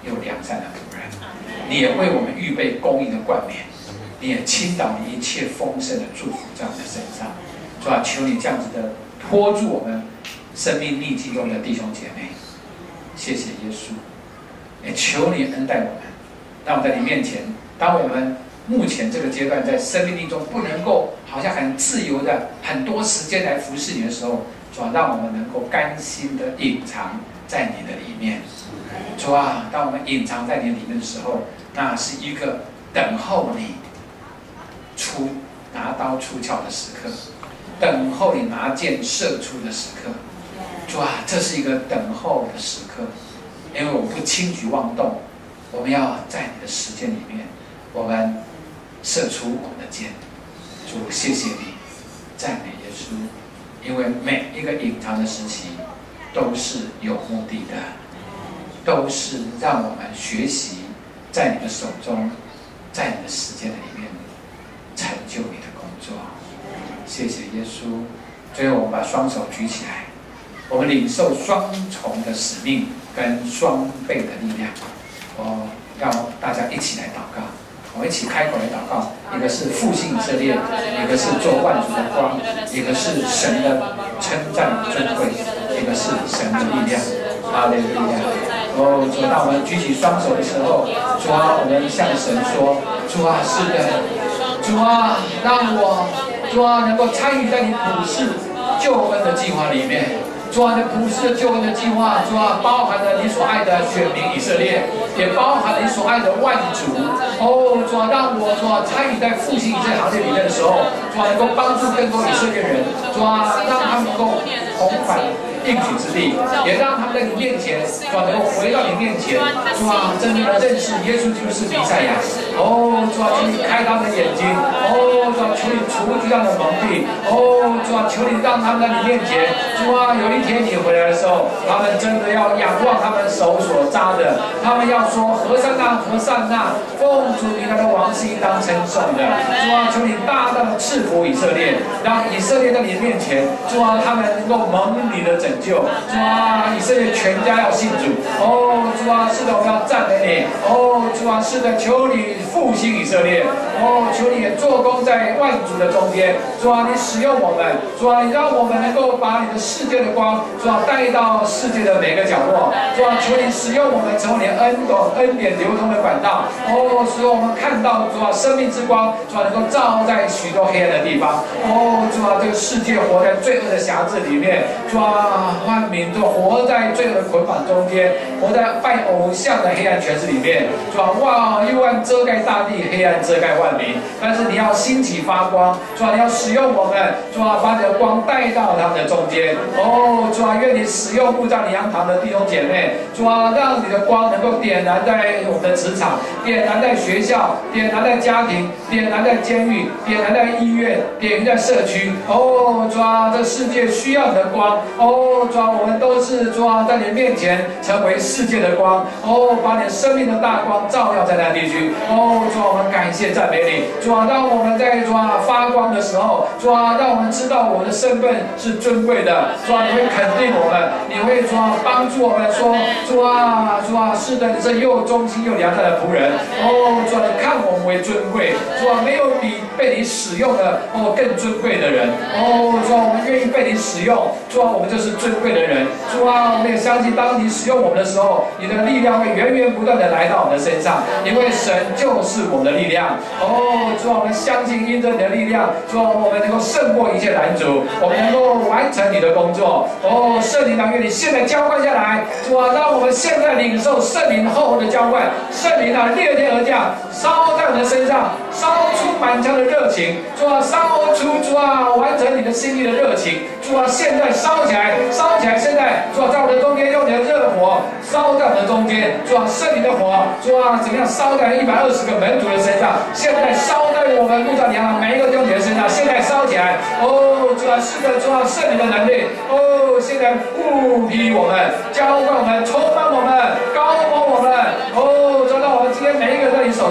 又良善的仆人。你也为我们预备公义的冠冕，你也倾倒你一切丰盛的祝福在我们的身上。主啊，求你这样子的托住我们生命逆境中的弟兄姐妹。谢谢耶稣，也求你恩待我们，让我们在你面前，当我们目前这个阶段在生命中不能够好像很自由的很多时间来服侍你的时候，主啊，让我们能够甘心的隐藏在你的里面。主啊，当我们隐藏在你里面的时候，那是一个等候你出拿刀出鞘的时刻，等候你拿箭射出的时刻。主啊，这是一个等候的时刻，因为我们不轻举妄动，我们要在你的时间里面，我们射出我们的箭。主，谢谢你，赞美耶稣，因为每一个隐藏的时期都是有目的的，都是让我们学习在你的手中，在你的时间里面成就你的工作。谢谢耶稣。最后，我们把双手举起来，我们领受双重的使命跟双倍的力量。我要大家一起来祷告，我们一起开口来祷告。一个是复兴以色列，一个是做万族的光，一个是神的称赞尊贵，一个是神的力量。哈利路亚！哦，主，当我们举起双手的时候，主啊，我们向神说：主啊，是的，主啊，让我，主啊，能够参与在你普世救恩的计划里面。主啊，你普世的救恩的计划，主啊，包含了你所爱的选民以色列，也包含了你所爱的万族。哦，主啊，让我主啊参与在复兴以色列行列里面的时候，主啊，能够帮助更多以色列人，主啊，让他们能够重返应许之地，也让他们在你面前，主啊，能够回到你面前，主啊，真正的认识耶稣基督是弥赛亚。哦，主啊，求你开他们的眼睛。哦，主啊，求你除去这样的蒙蔽。哦，主啊，求你让他们在你面前，主啊，有一天你回来的时候，他们真的要仰望他们手所扎的，他们要说何善那何善那，奉主名来的王是应当称颂的。主啊，求你大大的赐福以色列，让以色列在你面前，主啊，他们能够蒙你的拯救。主啊，以色列全家要信主。哦，主啊，是的，我们要赞美你。哦，主啊，是的，求你复兴以色列。哦，求你也做工在万族的中间。主啊，你使用我们。主啊，你让我们能够把你的世界的光，主啊，带到世界的每个角落。主啊，求你使用我们成为你恩典恩典流通的管道。哦，使我们看到主啊，生命之光，主啊，能够照在许多黑暗的地方。哦，主啊，这个世界活在罪恶的辖制里面。主啊，万民都活在罪恶的捆绑中间，活在拜偶像的黑暗权势里面。主啊，哇，幽暗遮盖大地，黑暗遮盖万民。但是你要兴起发光，主啊，你要使用我们，主啊，把你的光带到他们的中间。哦，主啊，愿你使用牧障你羊堂的弟兄姐妹，主啊，让你的光能够点燃在我们的职场，点燃在学校，点燃在家庭，点燃在监狱，点燃在医院，点燃在社区。哦，主啊，这世界需要你的光。哦，主啊，我们都是主啊，在你面前成为世界的光。哦，把你生命的大光照耀在那地区。哦，主啊，我们感谢赞美你。主啊，当我们在主啊发光的时候，主啊，让我们知道我们的身份是尊贵的。主啊，你会肯定我们，你会主啊帮助我们说，主啊，主啊，是的，你是又忠心又良善的仆人。哦，主啊，你看我们为尊贵。主啊，没有比被你使用的哦更尊贵的人。哦，主啊，我们愿意被你使用。主啊，我们就是尊贵的人。主啊，我们也相信，当你使用我们的时候，你的力量会源源不断的来到我们的身上，因为神就是我们的力量。哦，主啊，我们相信因着你的力量，主啊，我们能够胜过一切拦阻，我们能够完成你的工作。哦，圣灵啊，愿你现在浇灌下来，主啊，让我们现在领受圣灵厚厚的浇灌。圣灵啊，裂天而降，烧在我们的身上，烧出满腔的热情。主啊，烧出主啊，完成你的心意的热情。主啊，现在烧起来，烧起来！现在主啊，在我们的中间用你的热火烧在我们的中间。主啊，圣灵的火，主啊，怎么样烧在一百二十个门徒的身上？现在烧在我们牧长娘每一个弟兄姐妹身上。现在烧起来！哦，主啊，是的，主啊，圣灵的能力，哦，现在复辟我们，浇灌我们，充满我们，高摩我们。哦，主啊，让我们今天每一个在你手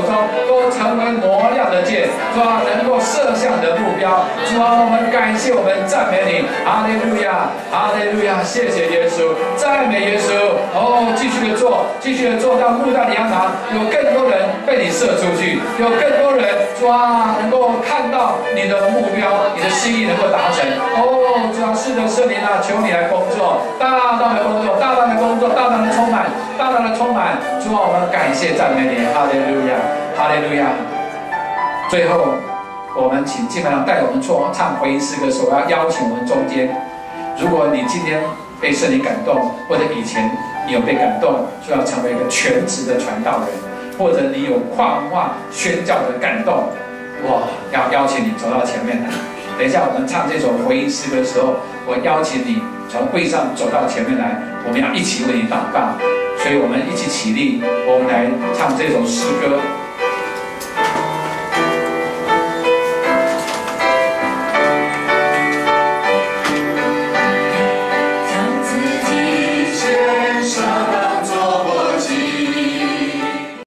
手中都成为磨亮的剑，主啊，能够射向你的目标。主啊，我们感谢，我们赞美你，哈利路亚，哈利路亚，谢谢耶稣，赞美耶稣。哦，继续的做，继续的做到牧大的羊堂，有更多人被你射出去，有更多人，主啊，能够看到你的目标，你的心意能够达成。哦，主啊，是的，圣灵啊，求你来工作，大大的工作，大大的工作，大大的充满，大大的充满。主啊，我们感谢赞美你，哈利路亚，哈利路亚。最后，我们请敬拜长带我们做唱回应诗歌的时候，要邀请我们中间，如果你今天被圣灵感动，或者以前你有被感动，就要成为一个全职的传道人，或者你有跨文化宣教的感动，哇，要邀请你走到前面来。等一下我们唱这首回应诗歌的时候，我邀请你从会上走到前面来，我们要一起为你祷告。所以我们一起起立，我们来唱这首诗歌。